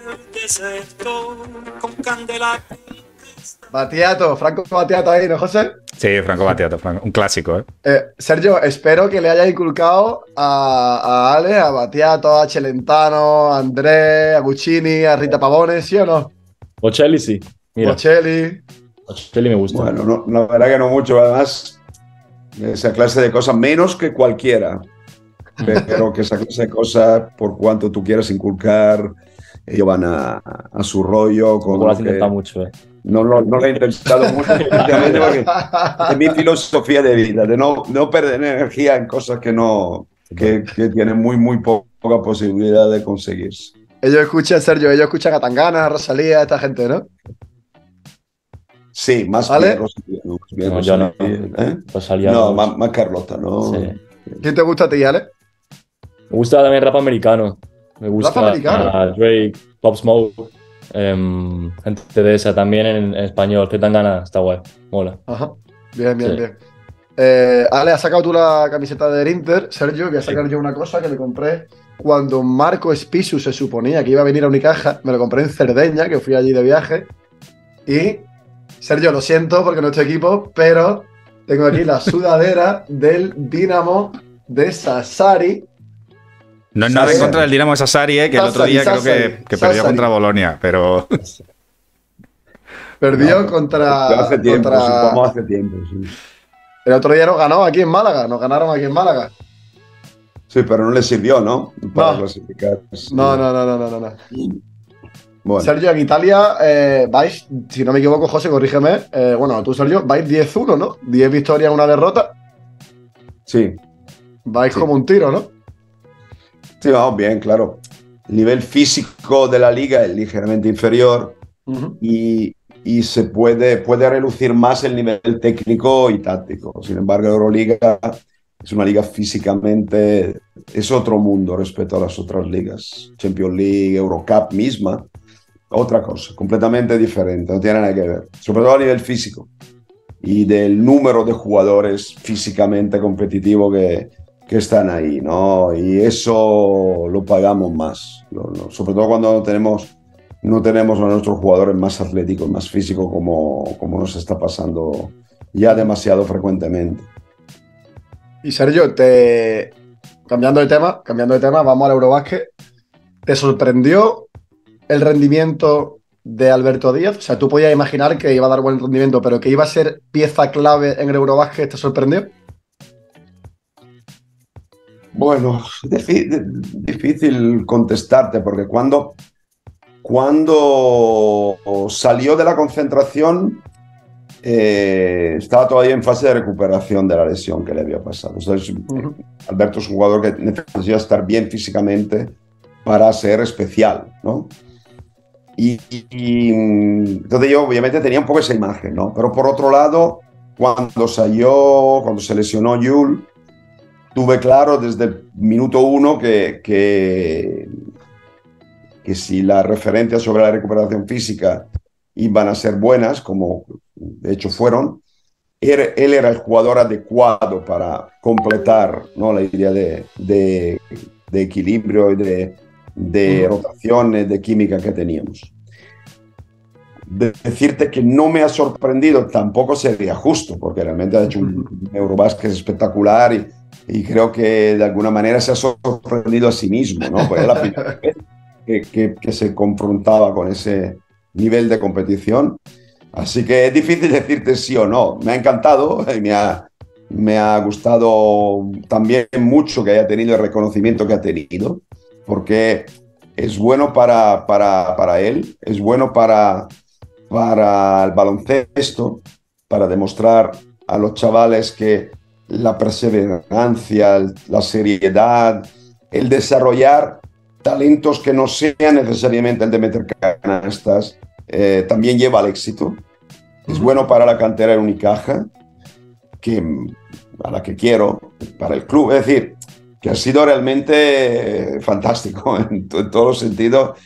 Battiato, Franco Battiato ahí, ¿no, José? Sí, Franco Battiato, un clásico, ¿eh? Sergio, espero que le hayas inculcado a Ale, a Battiato, a Celentano, a Andrés, a Guccini, a Rita Pavone, ¿sí o no? Bocelli sí. Mira, Bocelli. Bocelli me gusta. Bueno, no, la verdad que no mucho, además, esa clase de cosas, menos que cualquiera, pero que esa clase de cosas, por cuanto tú quieras inculcar, ellos van a su rollo. Tampoco lo has intentado mucho, No lo he intentado mucho, últimamente, porque es mi filosofía de vida, de no perder energía en cosas que tienen muy poca posibilidad de conseguirse. Ellos escuchan a Tangana, a Rosalía, a esta gente, ¿no? Sí, más ¿Ale? bien Rosalía, más bien No, yo no. Rosalía, ¿eh? Rosalía No, no. más Carlota, ¿no? Sí. ¿Quién te gusta a ti, Ale? Me gusta también rap americano. Me gusta ¿Rap americano? Drake, Pop Smoke, gente de esa también en español. Que tan gana, está guay, mola. Ajá. Bien. Sí. Ale, ¿has sacado tú la camiseta del Inter? Sergio, voy a sacar yo una cosa que le compré cuando Marco Espisu se suponía que iba a venir a Unicaja. Me lo compré en Cerdeña, que fui allí de viaje. Y, Sergio, lo siento porque no es tu equipo, pero tengo aquí la sudadera del Dinamo de Sassari. No es nada en contra del Dinamo Sassari, que el otro día creo que perdió Sassari. contra Bolonia, pero... Perdió No, contra... hace tiempo, contra- supongo hace tiempo, sí. El otro día nos ganó aquí en Málaga, nos ganaron aquí en Málaga. Sí, pero no le sirvió, ¿no? Para No. clasificar. No. Bueno, Sergio, en Italia vais, si no me equivoco, José, corrígeme. Bueno, tú, Sergio, vais 10-1, ¿no? 10 victorias, una derrota. sí. Vais Sí. como un tiro, ¿no? Sí, vamos bien, claro. El nivel físico de la liga es ligeramente inferior y se puede relucir más el nivel técnico y táctico. Sin embargo, Euroliga es una liga físicamente, es otro mundo respecto a las otras ligas. Champions League, Eurocup misma, otra cosa, completamente diferente, no tiene nada que ver. Sobre todo a nivel físico y del número de jugadores físicamente competitivos que están ahí, ¿no? Y eso lo pagamos más, sobre todo cuando no tenemos a nuestros jugadores más atléticos, más físicos, como nos está pasando ya demasiado frecuentemente. Y Sergio, cambiando de tema, vamos al Eurobásquet. ¿Te sorprendió el rendimiento de Alberto Díaz? O sea, tú podías imaginar que iba a dar buen rendimiento, pero que iba a ser pieza clave en el Eurobásquet, ¿te sorprendió? Bueno, difícil contestarte, porque cuando salió de la concentración estaba todavía en fase de recuperación de la lesión que le había pasado. Entonces, Alberto es un jugador que necesita estar bien físicamente para ser especial, ¿no? Y entonces yo obviamente tenía un poco esa imagen, ¿no? Pero por otro lado, cuando se lesionó Yul, tuve claro desde el minuto 1 que si las referencias sobre la recuperación física iban a ser buenas, como de hecho fueron, él era el jugador adecuado para completar, ¿no?, la idea de equilibrio y de rotaciones, de química que teníamos. decirte que no me ha sorprendido tampoco sería justo, porque realmente ha hecho un Eurobásquet espectacular y creo que de alguna manera se ha sorprendido a sí mismo, ¿no? Pues es la primera vez que se confrontaba con ese nivel de competición. Así que es difícil decirte sí o no. Me ha encantado y me ha gustado también mucho que haya tenido el reconocimiento que ha tenido, porque es bueno para él, es bueno para el baloncesto, para demostrar a los chavales que la perseverancia, la seriedad, el desarrollar talentos que no sean necesariamente el de meter canastas, también lleva al éxito. Es bueno para la cantera de Unicaja, a la que quiero, para el club. Es decir, que ha sido realmente fantástico en todos los sentidos.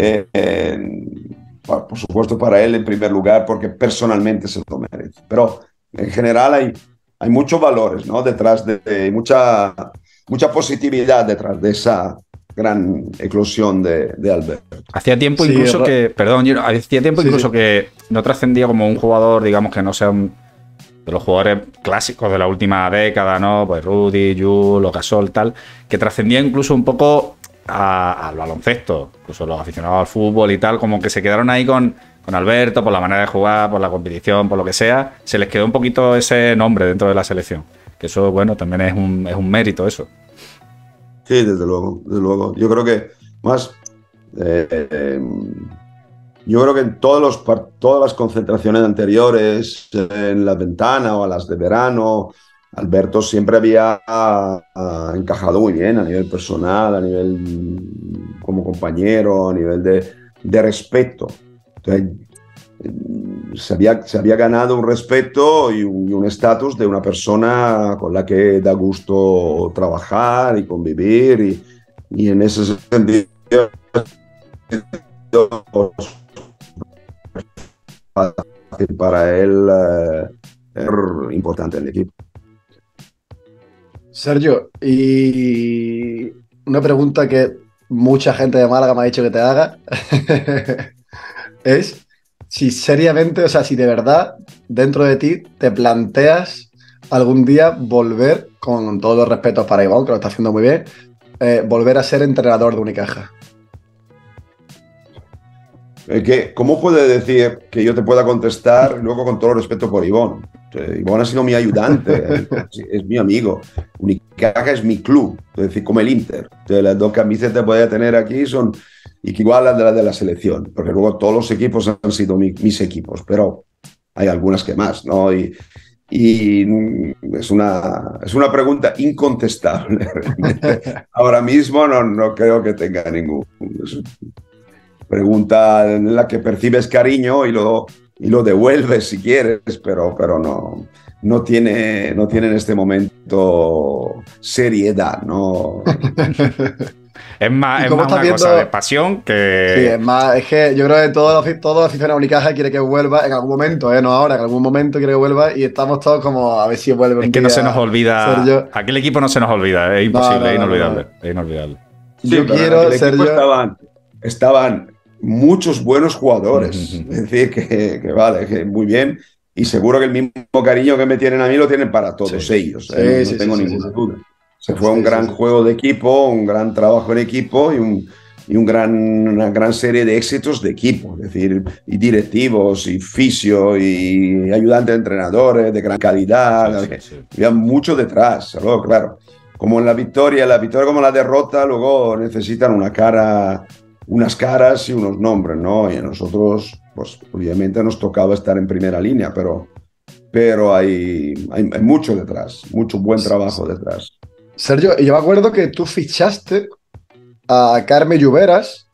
Por supuesto para él en primer lugar, porque personalmente se lo merece. Pero en general hay muchos valores, ¿no? Detrás mucha positividad detrás de esa gran eclosión de Alberto. Hacía tiempo incluso que no trascendía como un jugador, digamos, que no sea de los jugadores clásicos de la última década, ¿no? Pues Rudy, Jules, Gasol, tal, que trascendía incluso un poco al baloncesto, incluso los aficionados al fútbol y tal, como que se quedaron ahí con Alberto por la manera de jugar, por la competición, por lo que sea, se les quedó un poquito ese nombre dentro de la selección, que eso, bueno, también es un mérito eso. Sí, desde luego, desde luego. Yo creo que más, yo creo que en todas las concentraciones anteriores, en la ventana o a las de verano, Alberto siempre había encajado muy bien a nivel personal, a nivel como compañero, a nivel de respeto. Entonces, se había ganado un respeto y un estatus de una persona con la que da gusto trabajar y convivir, y en ese sentido para él es importante el equipo. Sergio, y una pregunta que mucha gente de Málaga me ha dicho que te haga es si seriamente, o sea, si de verdad dentro de ti te planteas algún día volver, con todos los respetos para Iván, que lo está haciendo muy bien, volver a ser entrenador de Unicaja. ¿Cómo puede decir que yo te pueda contestar luego con todo el respeto por Iván? Iván ha sido mi ayudante, es mi amigo. Unicaja es mi club, es decir, como el Inter. Entonces, las dos camisetas que podía tener aquí son igual a las de la selección, porque luego todos los equipos han sido mis equipos, pero hay algunas que más, ¿no? Y es una pregunta incontestable. Ahora mismo no creo que tenga ningún... pregunta en la que percibes cariño y lo devuelves si quieres, pero no tiene en este momento seriedad, ¿no? Es más una cosa de pasión que... Sí, es que yo creo que todo el aficionado a Unicaja quiere que vuelva en algún momento, no ahora, en algún momento quiere que vuelva y estamos todos como a ver si vuelve. Es que no se nos olvida, Sergio. Aquel equipo no se nos olvida, es imposible, es inolvidable. Es inolvidable. Sí, yo quiero, Sergio... Estaban muchos buenos jugadores, es decir, que vale, que muy bien, y seguro que el mismo cariño que me tienen a mí lo tienen para todos ellos, no tengo ninguna duda. Se fue un gran juego de equipo, un gran trabajo en equipo y una gran serie de éxitos de equipo, es decir, y directivos, y fisio, y ayudantes de entrenadores de gran calidad, había mucho detrás, luego, claro, como en la victoria como en la derrota, luego necesitan unas caras y unos nombres, ¿no? Y a nosotros, pues obviamente nos tocaba estar en primera línea, pero hay mucho detrás, mucho buen trabajo detrás. Sergio, yo me acuerdo que tú fichaste a Carme Lluveras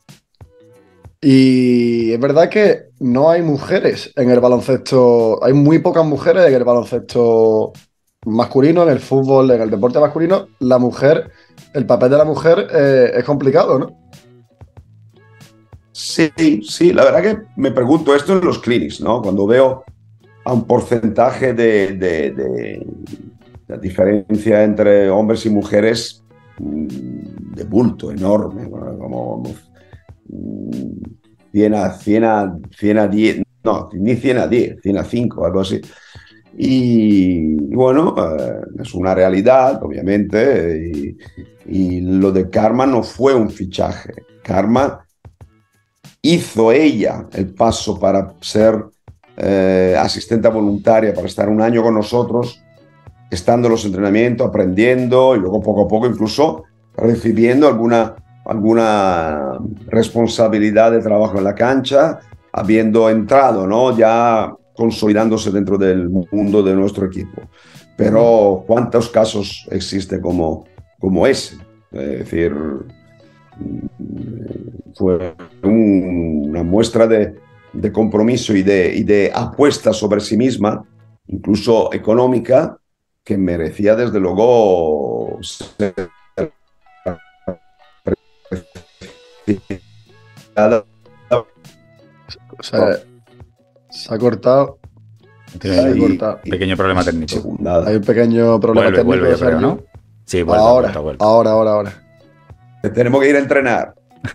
y es verdad que no hay mujeres en el baloncesto, hay muy pocas mujeres en el baloncesto masculino, en el fútbol, en el deporte masculino. El papel de la mujer es complicado, ¿no? Sí, la verdad que me pregunto esto en los clinics, ¿no? Cuando veo a un porcentaje de diferencia entre hombres y mujeres de bulto enorme, como 100 a 10, no, ni 100 a 10, 100 a 5, algo así. Y bueno, es una realidad, obviamente, y lo de Karma no fue un fichaje. Karma hizo ella el paso para ser asistente voluntaria, para estar un año con nosotros, estando en los entrenamientos, aprendiendo y luego poco a poco incluso recibiendo alguna responsabilidad de trabajo en la cancha, habiendo entrado, ¿no? Ya consolidándose dentro del mundo de nuestro equipo. Pero ¿cuántos casos existe como ese? Es decir, fue una muestra de compromiso y de apuesta sobre sí misma, incluso económica, que merecía desde luego ser O sea, se ha cortado. Se ha cortado. Pequeño problema técnico. Secundada. Hay un pequeño problema técnico. Vuelve, yo creo, Sergio. ¿no? Sí, vuelve. Ahora. Tenemos que ir a entrenar.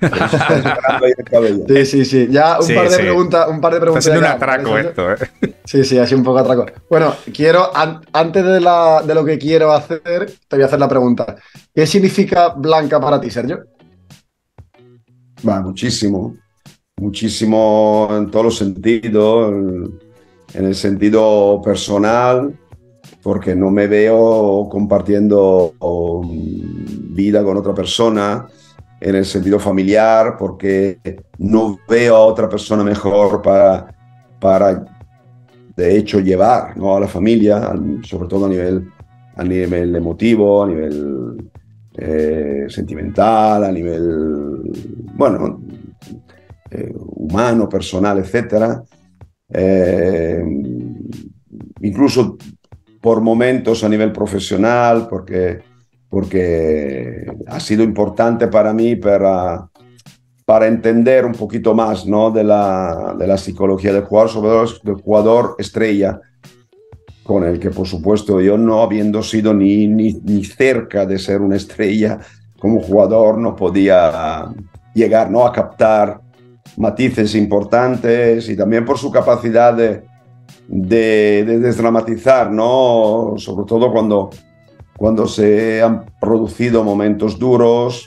Sí. Ya un par de preguntas. Está siendo un ya, atraco ¿vale? esto, ¿eh? Sí, así un poco atraco. Bueno, antes de lo que quiero hacer, te voy a hacer la pregunta. ¿Qué significa Blanca para ti, Sergio? Va, muchísimo en todos los sentidos, en el sentido personal, porque no me veo compartiendo vida con otra persona, en el sentido familiar, porque no veo a otra persona mejor para de hecho, llevar, ¿no?, a la familia, sobre todo a nivel emotivo, a nivel sentimental, a nivel, bueno, humano, personal, etc. Incluso por momentos a nivel profesional, porque ha sido importante para mí para entender un poquito más, ¿no?, de la psicología del jugador, sobre todo del jugador estrella, con el que, por supuesto, yo, no habiendo sido ni cerca de ser una estrella como jugador, no podía llegar, ¿no?, a captar matices importantes, y también por su capacidad de desdramatizar, ¿no?, sobre todo cuando se han producido momentos duros,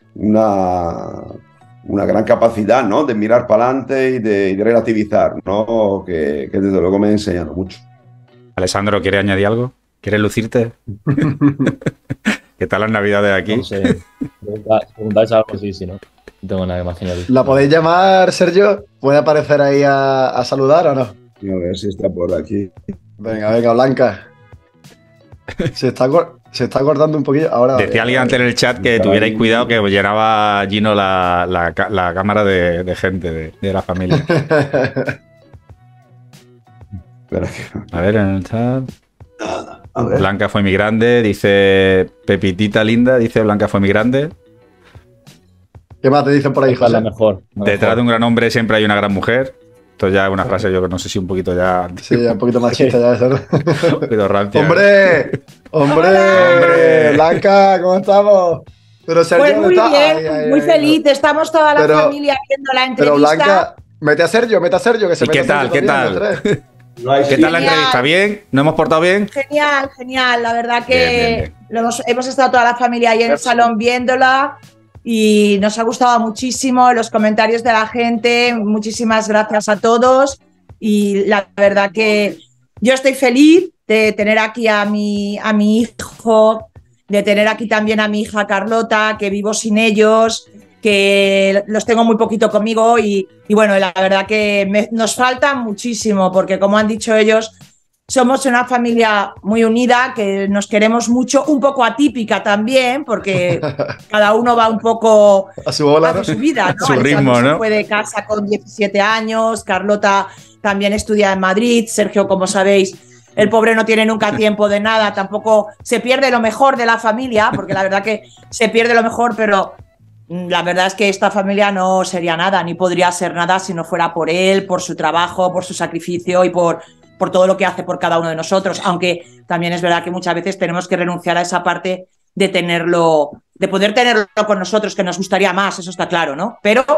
una gran capacidad, ¿no?, de mirar para adelante y de relativizar, ¿no?, que desde luego me ha enseñado mucho. Alessandro, ¿quiere añadir algo? ¿Quieres lucirte? ¿Qué tal las navidades aquí? No sé. Preguntáis algo, sí, no. No tengo nada más que añadir. ¿La podéis llamar, Sergio? ¿Puede aparecer ahí a saludar o no? A ver si está por aquí. Venga, Blanca. Se está cortando un poquillo. Ahora. Decía alguien antes en el chat que tuvierais cuidado, que os llenaba Gino la cámara de gente de la familia. A ver, en el chat. A ver. Blanca fue mi grande, dice Pepitita linda, dice Blanca fue mi grande. ¿Qué más te dicen por ahí, Esta es José? la mejor. Detrás de un gran hombre siempre hay una gran mujer. Esto ya es una frase, yo que no sé si un poquito ya. Sí, ya un poquito machista ya eso, ¿no? Un poquito rancia. ¡Hombre! ¡Hombre! Blanca, ¿cómo estamos? Pero Sergio, Pues muy ¿dónde está? bien, muy feliz. Estamos toda la familia viendo la entrevista. Pero Blanca, mete a Sergio, que se ¿Y meta qué tal? Sergio ¿Qué también, tal? los tres. ¿Qué tal la entrevista? ¿Bien? ¿Nos hemos portado bien? Genial. La verdad que Bien. hemos estado toda la familia ahí en el salón viéndola y nos ha gustado muchísimo los comentarios de la gente. Muchísimas gracias a todos. Y la verdad que yo estoy feliz de tener aquí a mi hijo, de tener aquí también a mi hija Carlota, que vivo sin ellos, que los tengo muy poquito conmigo y bueno, la verdad que nos falta muchísimo, porque como han dicho ellos, somos una familia muy unida, que nos queremos mucho, un poco atípica también, porque cada uno va un poco A su bola, ¿no? hace su vida, ¿no? Su ritmo, Alexandro ¿no? se fue de casa con 17 años, Carlota también estudia en Madrid, Sergio, como sabéis, el pobre no tiene nunca tiempo de nada, tampoco se pierde lo mejor de la familia, porque la verdad que se pierde lo mejor, pero la verdad es que esta familia no sería nada, ni podría ser nada si no fuera por él, por su trabajo, por su sacrificio y por todo lo que hace por cada uno de nosotros, aunque también es verdad que muchas veces tenemos que renunciar a esa parte de tenerlo, de poder tenerlo con nosotros, que nos gustaría más, eso está claro, ¿no? Pero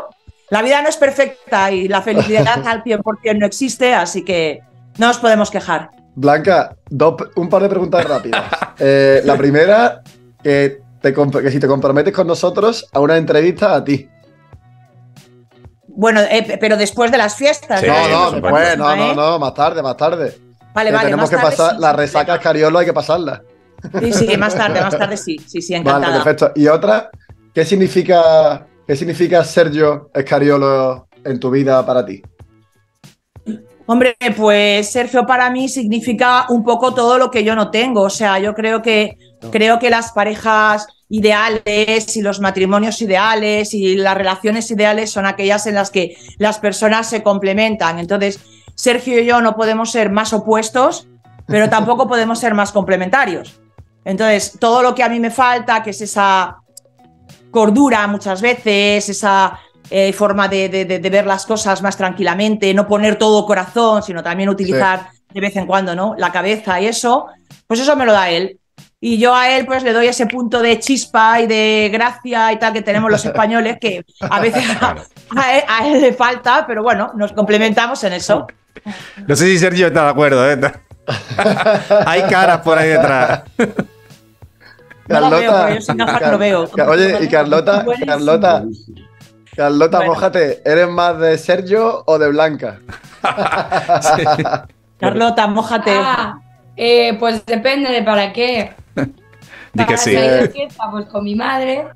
la vida no es perfecta y la felicidad al 100% no existe, así que no nos podemos quejar. Blanca, un par de preguntas rápidas. La primera, que si te comprometes con nosotros a una entrevista a ti. Bueno, pero después de las fiestas. Sí, No, por después, supuesto. no, más tarde. Vale, vale. Tenemos más que tarde pasar sí, la sin resaca problema. Escariolo, hay que pasarla. Sí, más tarde sí, encantada. Vale, perfecto. Y otra, ¿qué significa Sergio Escariolo en tu vida para ti? Hombre, pues Sergio para mí significa un poco todo lo que yo no tengo. O sea, yo creo que las parejas ideales y los matrimonios ideales y las relaciones ideales son aquellas en las que las personas se complementan. Entonces, Sergio y yo no podemos ser más opuestos, pero tampoco podemos ser más complementarios. Entonces, todo lo que a mí me falta, que es esa cordura muchas veces, esa forma de ver las cosas más tranquilamente, no poner todo corazón, sino también utilizar de vez en cuando, ¿no?, la cabeza y eso, pues eso me lo da él. Y yo a él pues le doy ese punto de chispa y de gracia y tal que tenemos los españoles, que a veces a él le falta, pero bueno, nos complementamos en eso. No sé si Sergio está de acuerdo, ¿eh? Hay caras por ahí detrás. No lo veo, porque yo sin gafas no lo veo. Oye, y Carlota, bueno. Mójate, ¿eres más de Sergio o de Blanca? Sí. Carlota, mójate. Pues depende de para qué. Di que Para sí. salir de fiesta, pues con mi madre.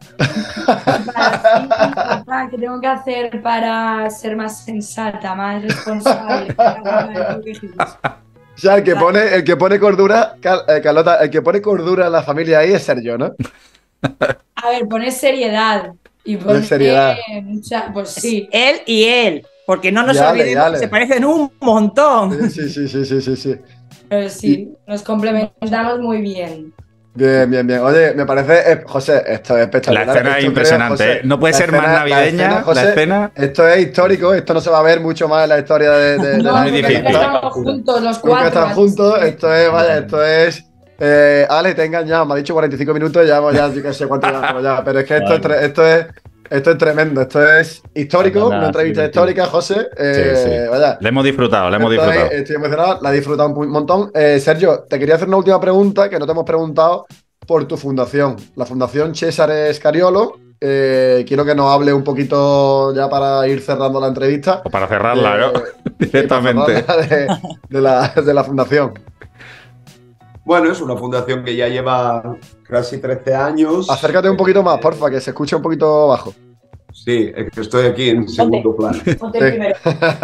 Para ¿qué tengo que hacer para ser más sensata, más responsable? O sea, el que pone cordura, Carlota, el que pone cordura en la familia ahí es Sergio, ¿no? A ver, poner seriedad. Y poner seriedad. mucha, pues sí. Él y él, porque no nos Yale, olvidemos yale. que se parecen un montón. Sí. Pero sí, nos complementamos muy bien. Bien. Oye, me parece, José, esto es espectacular. La escena es Esto impresionante, José, ¿eh? No puede la ser más escena- navideña, José, la escena. Esto es histórico, esto no se va a ver mucho más en la historia de No, la muy porque difícil. nunca estamos juntos los Nunca cuatro. están juntos, esto es. Ale, te he engañado, me ha dicho 45 minutos, llevamos ya, yo qué sé cuánto llevamos ya. Pero es que esto es tremendo, esto es histórico, Nada, una entrevista sí. histórica, José. Sí. Vaya. Le hemos disfrutado. Estoy emocionado, la he disfrutado un montón. Sergio, te quería hacer una última pregunta que no te hemos preguntado por tu fundación, la Fundación Cesare Scariolo. Quiero que nos hable un poquito ya para ir cerrando la entrevista. O para cerrarla, ¿no? Sí, Directamente. para cerrarla de la fundación. Bueno, es una fundación que ya lleva casi 13 años. Acércate un poquito más, porfa, que se escuche un poquito bajo. Sí, es que estoy aquí en segundo plano. Ponte Sí. primero.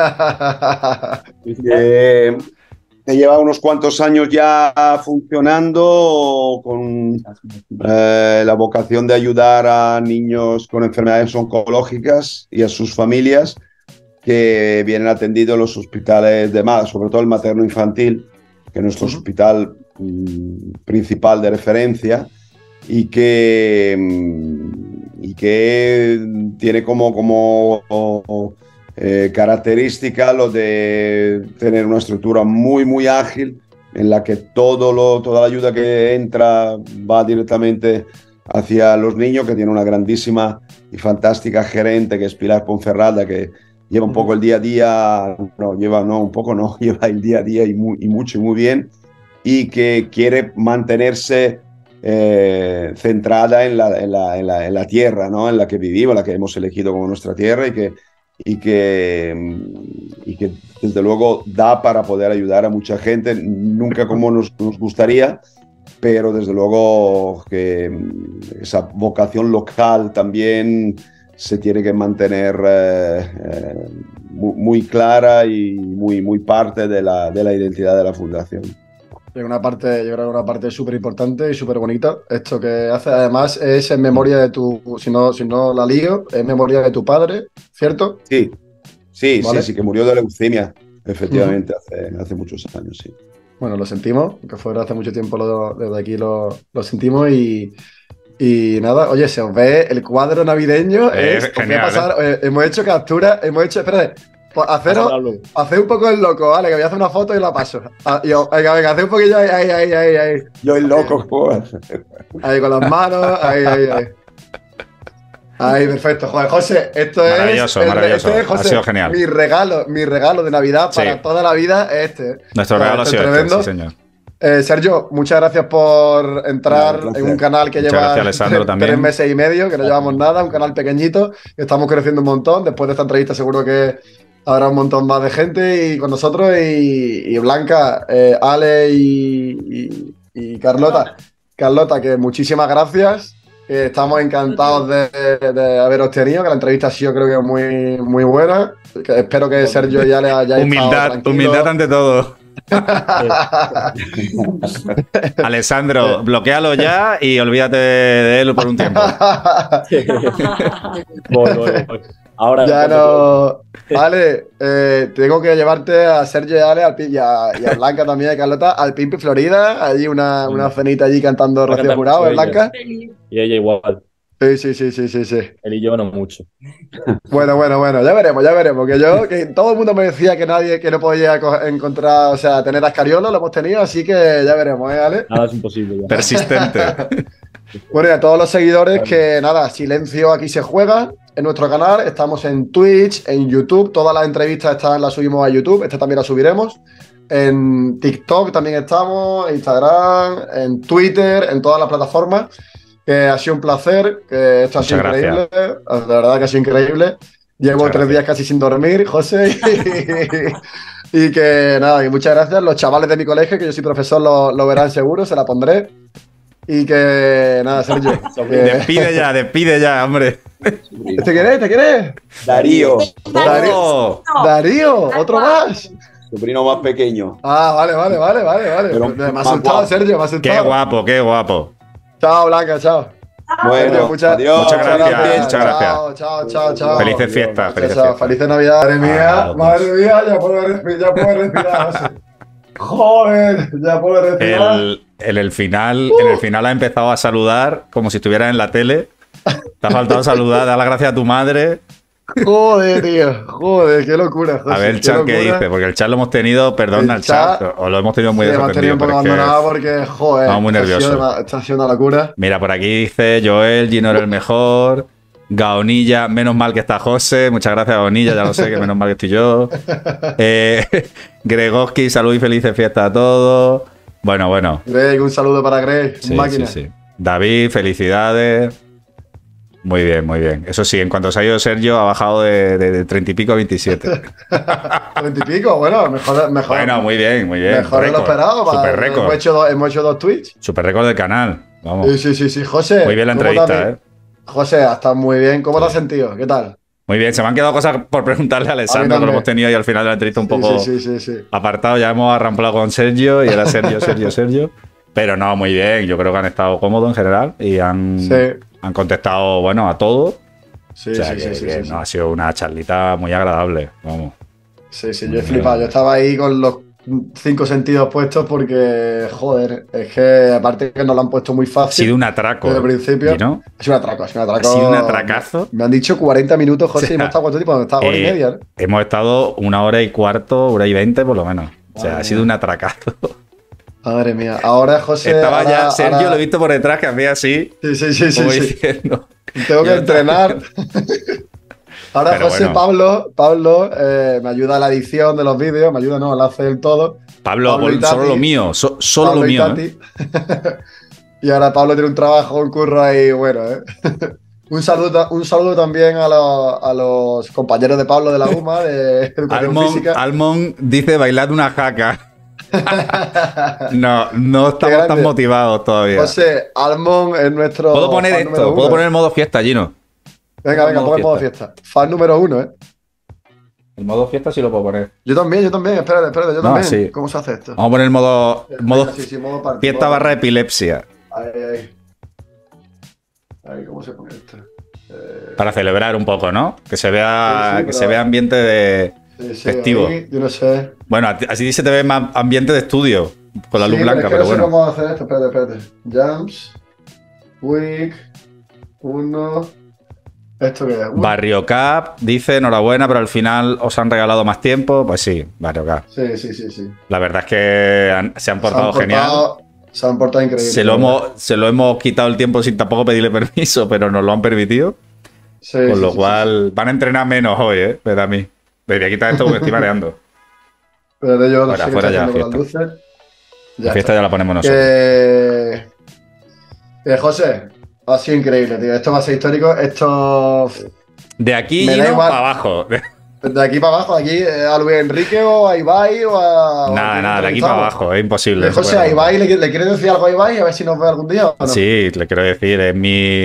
Que lleva unos cuantos años ya funcionando con la vocación de ayudar a niños con enfermedades oncológicas y a sus familias que vienen atendidos en los hospitales sobre todo el materno infantil, que es nuestro hospital principal de referencia y que tiene como característica lo de tener una estructura muy ágil en la que toda la ayuda que entra va directamente hacia los niños, que tiene una grandísima y fantástica gerente que es Pilar Ponferrada, que lleva un poco el día a día, lleva el día a día y mucho y muy bien, y que quiere mantenerse centrada en la tierra, ¿no?, en la que vivimos, la que hemos elegido como nuestra tierra y que desde luego da para poder ayudar a mucha gente, nunca como nos gustaría, pero desde luego que esa vocación local también se tiene que mantener muy clara y muy parte de la identidad de la fundación. Yo creo que una parte súper importante y súper bonita. Esto que hace, además, es en memoria de si no la lío, es en memoria de tu padre, ¿cierto? Sí, ¿Vale? que murió de leucemia, efectivamente, hace muchos años, sí. Bueno, lo sentimos, que fue hace mucho tiempo, desde aquí lo sentimos y nada, oye, se os ve el cuadro navideño. Es os voy a genial, pasar, hemos hecho captura, espérate, pues hacer un poco el loco, vale, que voy a hacer una foto y la paso. Venga, hacer un poquillo ahí. Yo el loco, ¿cómo? Ahí con las manos, ahí. Ay, perfecto. Joder, José, esto Maravilloso, es. maravilloso. Este es, José, Ha sido genial. Mi regalo de Navidad Sí. para toda la vida es este. Nuestro regalo ha Esto es sido tremendo. este, sí, señor. Sergio, muchas gracias por entrar Un placer. en un canal que Muchas lleva gracias, Alessandro, también. 3 meses y medio, que no llevamos nada, un canal pequeñito, que estamos creciendo un montón. Después de esta entrevista seguro que habrá un montón más de gente y con nosotros y Blanca, Ale y Carlota. Carlota, que muchísimas gracias. Estamos encantados de haberos tenido, que la entrevista ha sido creo que muy, muy buena. Que espero que Sergio ya le haya Humildad ante todo. Alessandro, bloquéalo ya y olvídate de él por un tiempo. Voy. Ahora Ya no. Ale, tengo que llevarte a Sergio y a Ale y a Blanca también, a Carlota, al Pimpi Florida. Allí una cenita allí cantando Va a Rocío cantar Jurado, mucho ¿eh, Blanca? Y ella igual. Sí. Él y yo no mucho. Bueno, ya veremos. Que todo el mundo me decía que no podía encontrar, o sea, tener a Escariolo, lo hemos tenido, así que ya veremos, ¿eh, Ale? Nada es imposible ya. Persistente. Bueno, y a todos los seguidores que nada, silencio aquí se juega en nuestro canal. Estamos en Twitch, en YouTube. Todas las entrevistas las subimos a YouTube. Esta también la subiremos. En TikTok también estamos, en Instagram, en Twitter, en todas las plataformas. Que ha sido un placer, que esto ha sido Muchas increíble. La verdad que ha sido increíble. Llevo Muchas 3 días casi sin dormir, José. Y que nada, y muchas gracias. Los chavales de mi colegio, que yo soy profesor, lo verán seguro, se la pondré. Y que nada, Sergio. Despide ya, hombre. ¿Te querés? Darío, ¡Oh! Darío, otro más. sobrino más pequeño. Ah, vale. Pero Me ha más asustado, guapo. Sergio, me ha asustado. Qué guapo. Chao, Blanca, chao. Bueno, adiós. Muchas gracias. Chao. Felices fiestas, felices Chao, fiestas. felices Navidad. Madre mía, ya puedo respirar. José. Joder, ya puedo respirar. En el final ha empezado a saludar como si estuvieras en la tele. Te ha faltado saludar, dar las gracias a tu madre. Joder, tío. Joder, qué locura, José. A ver el chat qué dice, porque el chat lo hemos tenido, perdona el chat, o lo hemos tenido muy Sí, hemos tenido desatendido. un poco pero es que abandonado porque, joder, estamos muy nerviosos. Está siendo una locura. Mira, por aquí dice Joel, Gino era el mejor. Gaonilla, menos mal que está José. Muchas gracias, Gaonilla, ya lo sé, que menos mal que estoy yo. Gregoski, salud y felices fiestas a todos. Bueno. Greg, un saludo para Greg, Sí, máquina. sí. David, felicidades. Muy bien. Eso sí, en cuanto se ha ido Sergio, ha bajado de 30 y pico a 27. 30 y pico, bueno, mejor. Bueno, muy bien. Mejor de lo Récord. esperado. Super récord. Hemos hecho 2 tweets. Super récord del canal. Vamos. Sí, José. Muy bien la ¿cómo entrevista, José, estás muy bien. ¿Cómo te has sentido? ¿Qué tal? Muy bien, se me han quedado cosas por preguntarle a Alessandro, que lo también. hemos tenido y al final de la entrevista un poco Sí. apartado. Ya hemos arramplado con Sergio y era Sergio. Pero no, muy bien. Yo creo que han estado cómodos en general y han contestado, bueno, a todo. Sí, O sea, que no, ha sido una charlita muy agradable. Vamos. Sí, yo he flipado. Yo estaba ahí con los 5 sentidos puestos porque, joder, es que aparte que nos lo han puesto muy Ha fácil. sido un atraco. Desde el principio. ¿Y no? Es un atraco. Ha sido un atracazo. Me han dicho 40 minutos, José, O sea, y hemos estado cuánto tiempo, hemos estado hora y media, ¿no? Hemos estado 1 hora y cuarto, 1 hora y 20 por lo menos. O sea, Madre ha sido mía. un atracazo. Madre mía. Ahora, José. Estaba ahora- ya, Sergio ahora- lo he visto por detrás que hacía así, Sí. como diciendo. Tengo que Yo entrenar. Ahora Pero José, bueno. Pablo me ayuda a la edición de los vídeos, me ayuda, no, lo hace él todo. Pablo, y solo Tati. lo mío, solo Pablo lo y mío. Tati. Y ahora Pablo tiene un trabajo, un curro ahí, bueno, ¿eh? Un saludo también a los compañeros de Pablo de la UMA, de Educación Física. Almond dice bailar una jaca. No estamos grande. tan motivados todavía. José, Almond es nuestro. Puedo poner fan esto, número puedo uno, poner el modo fiesta, Gino. Venga, modo pon el modo fiesta. Fan número 1, ¿eh? El modo fiesta sí lo puedo poner. Yo también, espérate, yo No, también. sí. ¿Cómo se hace esto? Vamos a poner el modo Venga, sí, modo party, fiesta modo barra party. epilepsia. Ahí, ¿cómo se pone esto? Para celebrar un poco, ¿no? Que se vea, Sí, que pero- se vea ambiente de Sí, festivo. ahí, yo no sé. Bueno, así se te ve más ambiente de estudio con la luz Sí, blanca, es que pero no sé bueno. cómo hacer esto, espérate. Jams, Week, 1. ¿Esto qué es? Barrio Cup dice enhorabuena, pero al final os han regalado más tiempo. Pues sí, Barrio Cup. Sí. La verdad es que se han portado genial. Se han portado increíble. Se lo hemos quitado el tiempo sin tampoco pedirle permiso, pero nos lo han permitido. Sí, Con sí, lo sí, cual van a entrenar menos hoy, ¿eh? Me da a mí. Me voy a quitar esto porque estoy mareando. Pero yo no Fuera, sé qué fuera estoy ya haciendo la con las luces. La fiesta ya la ponemos nosotros. José, ha sido increíble, tío. Esto va a ser histórico. Esto. De aquí, Me da Gino, igual. para abajo. De aquí para abajo, aquí a Luis Enrique o a Ibai o a. Nada, de aquí para abajo, es imposible. No se José, puede a Ibai, ¿le quieres decir algo a Ibai? A ver si nos ve algún día o no. Sí, le quiero decir, es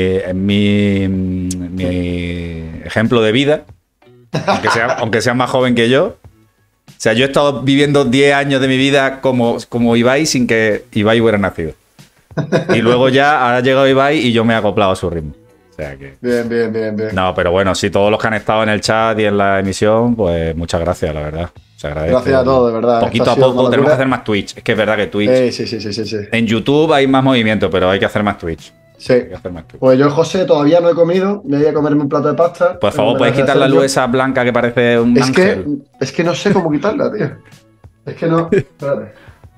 mi ejemplo de vida, aunque sea más joven que yo. O sea, yo he estado viviendo 10 años de mi vida como Ibai sin que Ibai hubiera nacido. Y luego ya ha llegado Ibai y yo me he acoplado a su ritmo. O sea que... Bien. No, pero bueno, sí, todos los que han estado en el chat y en la emisión, pues muchas gracias, la verdad. Se agradece. Gracias a todos, de verdad. Poquito Esto a ha sido poco una tenemos que locura. hacer más Twitch. Es que es verdad que Twitch... Sí. En YouTube hay más movimiento, pero hay que hacer más Twitch. Sí. Hay que hacer más Twitch. Pues yo, José, todavía no he comido. Me voy a comerme un plato de pasta. Por favor, ¿puedes quitar la luz esa blanca que parece un ángel? Es que no sé cómo quitarla, tío. Es que no. Espérate.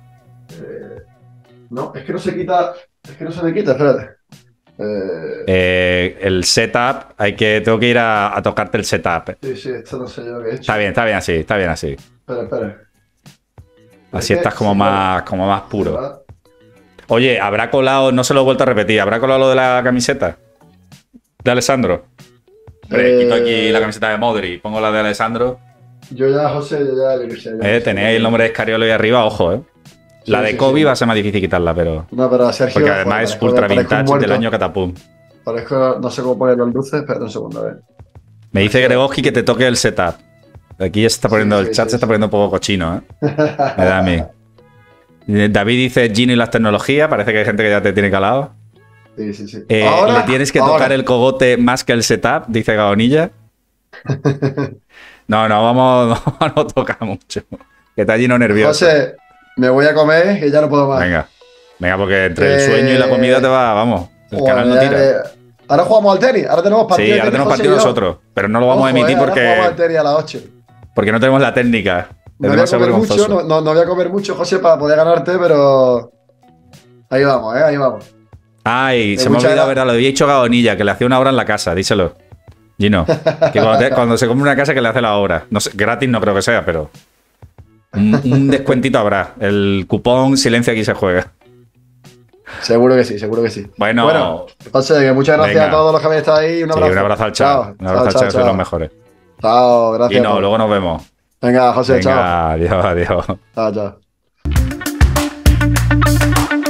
No, es que no se quita. Es que no se me quita, espérate. El setup, tengo que ir a tocarte el setup. Sí, esto no sé yo qué he hecho. Está bien así. Espera. Así estás como más puro. ¿Verdad? Oye, ¿habrá colado, no se lo he vuelto a repetir, ¿habrá colado lo de la camiseta? ¿De Alessandro? Hombre, quito aquí la camiseta de Modri, pongo la de Alessandro. Yo ya, José, Tenéis el nombre de Escariolo ahí arriba, ojo, La de Kobe va a ser más difícil quitarla, pero... No, pero Sergio... Porque además es ultra vintage del año Catapum. Parezco, no sé cómo poner las luces, espera un segundo, a ver. Me dice Gregoski que te toque el setup. Aquí ya se está poniendo, el chat se está poniendo un poco cochino, Me da a mí. David dice Gino y las tecnologías, parece que hay gente que ya te tiene calado. Sí. Le tienes que tocar el cogote más que el setup, dice Gaonilla. No, no toca mucho. Que está Gino nervioso. José, me voy a comer, que ya no puedo más. Venga, porque entre el sueño y la comida te va, vamos. El canal no tira. Ahora jugamos al tenis, ahora tenemos partido. Sí, ahora tenemos partido nosotros, pero no lo vamos a emitir Ahora jugamos al tenis a las 8. Porque no tenemos la técnica. No voy a comer mucho, no voy a comer mucho, José, para poder ganarte, pero... Ahí vamos, ahí vamos. Ay, se me ha olvidado, ¿verdad? Lo había dicho Gaonilla, que le hacía una obra en la casa, díselo. Gino, que cuando se compre una casa que le hace la obra. No sé, gratis no creo que sea, pero... Un descuentito habrá. El cupón Silencio aquí se juega. Seguro que sí. Bueno, José, que muchas gracias a todos los que habéis estado ahí. Un abrazo. Sí, un abrazo al chat. Un abrazo al chat, sois los mejores. Chao, gracias. Gino, luego nos vemos. Venga, José, chao. Adiós. Chao.